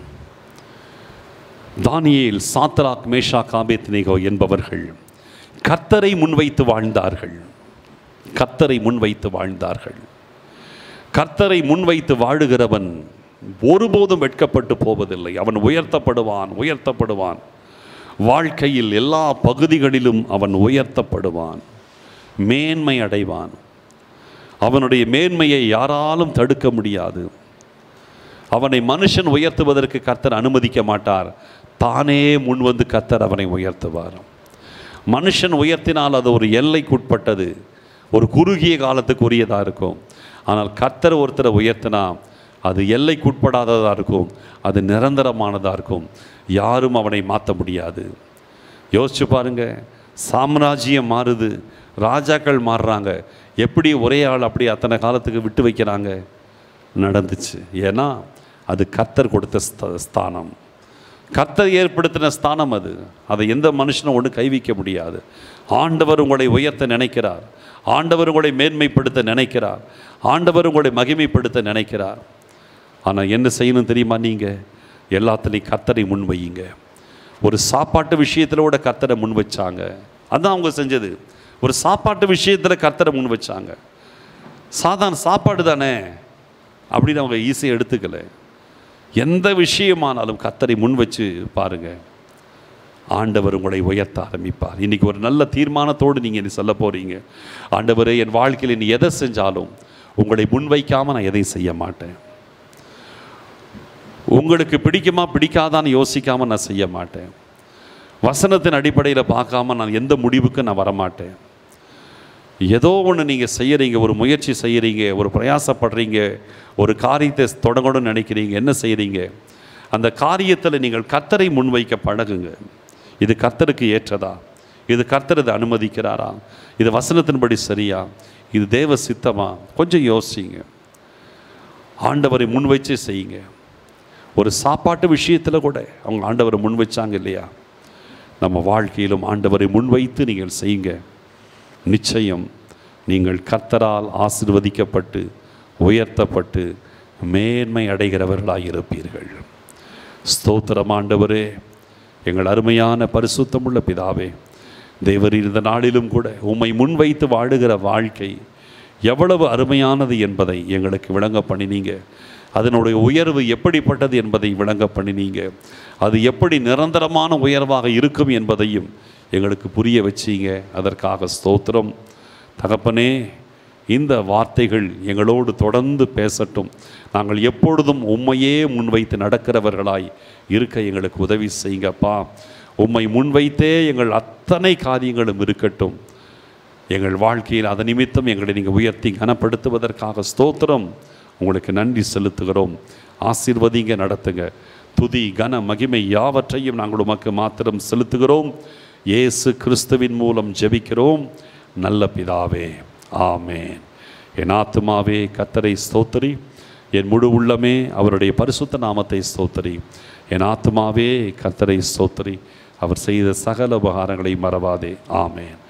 தானியேல், சாத்ராக், மேஷாக், ஆபேத்நேகோ என்பவர்கள் கர்த்தரை முன்வைத்து வாழ்ந்தார்கள். கர்த்தரை முன்வைத்து வாழ்ந்தார்கள். கர்த்தரை முன்வைத்து வாழுகிறவன் ஒருபோதும் வெட்கப்பட்டு போவதில்லை. அவன் உயர்த்தப்படுவான், உயர்த்தப்படுவான். வாழ்க்கையில் எல்லா பகுதிகளிலும் அவன் உயர்த்தப்படுவான், மேன்மை அடைவான். அவனுடைய மேன்மையை யாராலும் தடுக்க முடியாது. அவனை மனுஷன் உயர்த்துவதற்கு கர்த்தர் அனுமதிக்க மாட்டார். தானே முன்வந்து கர்த்தர் அவனை உயர்த்துவார். மனுஷன் உயர்த்தினால் அது ஒரு எல்லைக்குட்பட்டது, ஒரு குறுகிய காலத்துக்கு உரியதாக இருக்கும். ஆனால் கர்த்தர் ஒருத்தரை உயர்த்தினா அது எல்லைக்குட்படாததாக இருக்கும், அது நிரந்தரமானதாக இருக்கும். யாரும் அவனை மாற்ற முடியாது. யோசிச்சு பாருங்க, சாம்ராஜ்யம் மாறுது, ராஜாக்கள் மாறுறாங்க. எப்படி ஒரே ஆள் அப்படி அத்தனை காலத்துக்கு விட்டு வைக்கிறாங்க? நடந்துச்சு. ஏன்னா அது கர்த்தர் கொடுத்த ஸ்தானம், கர்த்தர் ஏற்படுத்தின ஸ்தானம் அது. அதை எந்த மனுஷனும் ஒன்று கைவிக்க முடியாது. ஆண்டவர் உங்களை உயர்த்த நினைக்கிறார். ஆண்டவர் உங்களை மேன்மைப்படுத்த நினைக்கிறார். ஆண்டவர் உங்களை மகிமைப்படுத்த நினைக்கிறார். ஆனால் என்ன செய்யணும் தெரியுமா? நீங்கள் எல்லாத்துலேயும் கர்த்தரை முன் வையுங்க. ஒரு சாப்பாட்டு விஷயத்தில் கூட கர்த்தரை முன் வச்சாங்க. அதுதான் அவங்க செஞ்சது. ஒரு சாப்பாட்டு விஷயத்தில் கர்த்தரை முன் வச்சாங்க. சாதாரண சாப்பாடு தானே அப்படின்னு அவங்க ஈஸியாக எடுத்துக்கலை. எந்த விஷயமானாலும் கர்த்தரை முன் வச்சு பாருங்கள், ஆண்டவர் உங்களை உயர்த்த ஆரம்பிப்பார். இன்றைக்கி ஒரு நல்ல தீர்மானத்தோடு நீங்கள் இனி சொல்ல போகிறீங்க, ஆண்டவரே என் வாழ்க்கையில் நீ எதை செஞ்சாலும் உங்களை முன்வைக்காமல் நான் எதையும் செய்ய மாட்டேன். உங்களுக்கு பிடிக்குமா பிடிக்காதான்னு யோசிக்காமல் நான் செய்ய மாட்டேன். வசனத்தின் அடிப்படையில் பார்க்காம நான் எந்த முடிவுக்கும் நான் வரமாட்டேன். ஏதோ ஒன்று நீங்கள் செய்கிறீங்க, ஒரு முயற்சி செய்கிறீங்க, ஒரு பிரயாசப்படுறீங்க, ஒரு காரியத்தை தொடங்கணும்னு நினைக்கிறீங்க, என்ன செய்கிறீங்க? அந்த காரியத்தில் நீங்கள் கர்த்தரை முன்வைக்க பழகுங்க. இது கர்த்தருக்கு ஏற்றதா? இது கர்த்தர் இதை அனுமதிக்கிறாரா? இது வசனத்தின்படி சரியா? இது தேவ சித்தமா? கொஞ்சம் யோசிங்க. ஆண்டவரை முன் வச்சு செய்யுங்க. ஒரு சாப்பாட்டு விஷயத்தில் கூட அவங்க ஆண்டவரை முன் வச்சாங்க இல்லையா? நம்ம வாழ்க்கையிலும் ஆண்டவரை முன்வைத்து நீங்கள் செய்யுங்க. நிச்சயம் நீங்கள் கர்த்தரால் ஆசீர்வதிக்கப்பட்டு உயர்த்தப்பட்டு மேன்மை அடைகிறவர்களாக இருப்பீர்கள். ஸ்தோத்திரம் ஆண்டவரே. எங்கள் அருமையான பரிசுத்தமுள்ள பிதாவே, தேவர் இந்த நாளிலும் கூட உம்மை முன்வைத்து வாழுகிற வாழ்க்கை எவ்வளவு அருமையானது என்பதை எங்களுக்கு விளங்க பண்ணினீங்க. அதனுடைய உயர்வு எப்படிப்பட்டது என்பதை விளங்க பண்ணினீங்க. அது எப்படி நிரந்தரமான உயர்வாக இருக்கும் என்பதையும் எங்களுக்கு புரிய வச்சீங்க. அதற்காக ஸ்தோத்திரம் தகப்பனே. இந்த வார்த்தைகள் எங்களோடு தொடர்ந்து பேசட்டும். நாங்கள் எப்பொழுதும் உம்மையே முன்வைத்து நடக்கிறவர்களாய் இருக்க எங்களுக்கு உதவி செய்யுங்கப்பா. உம்மை முன்வைத்தே எங்கள் அத்தனை காரியங்களும் இருக்கட்டும். எங்கள் வாழ்க்கையில் அது நிமித்தம் எங்களை நீங்கள் உயர்த்தி கனப்படுத்துவதற்காக ஸ்தோத்திரம். உங்களுக்கு நன்றி செலுத்துகிறோம். ஆசீர்வதிங்க, நடத்துங்க. துதி கன மகிமை யாவற்றையும் நாங்கள் உமக்கு மாத்திரம் செலுத்துகிறோம். இயேசு கிறிஸ்துவின் மூலம் ஜெபிக்கிறோம் நல்ல பிதாவே, ஆமென். என் ஆத்துமாவே கர்த்தரை ஸ்தோத்திரி, என் முழு உள்ளமே அவருடைய பரிசுத்த நாமத்தை ஸ்தோத்திரி. என் ஆத்துமாவே கர்த்தரை ஸ்தோத்திரி, அவர் செய்த சகல உபகாரங்களை மறவாதே. ஆமென்.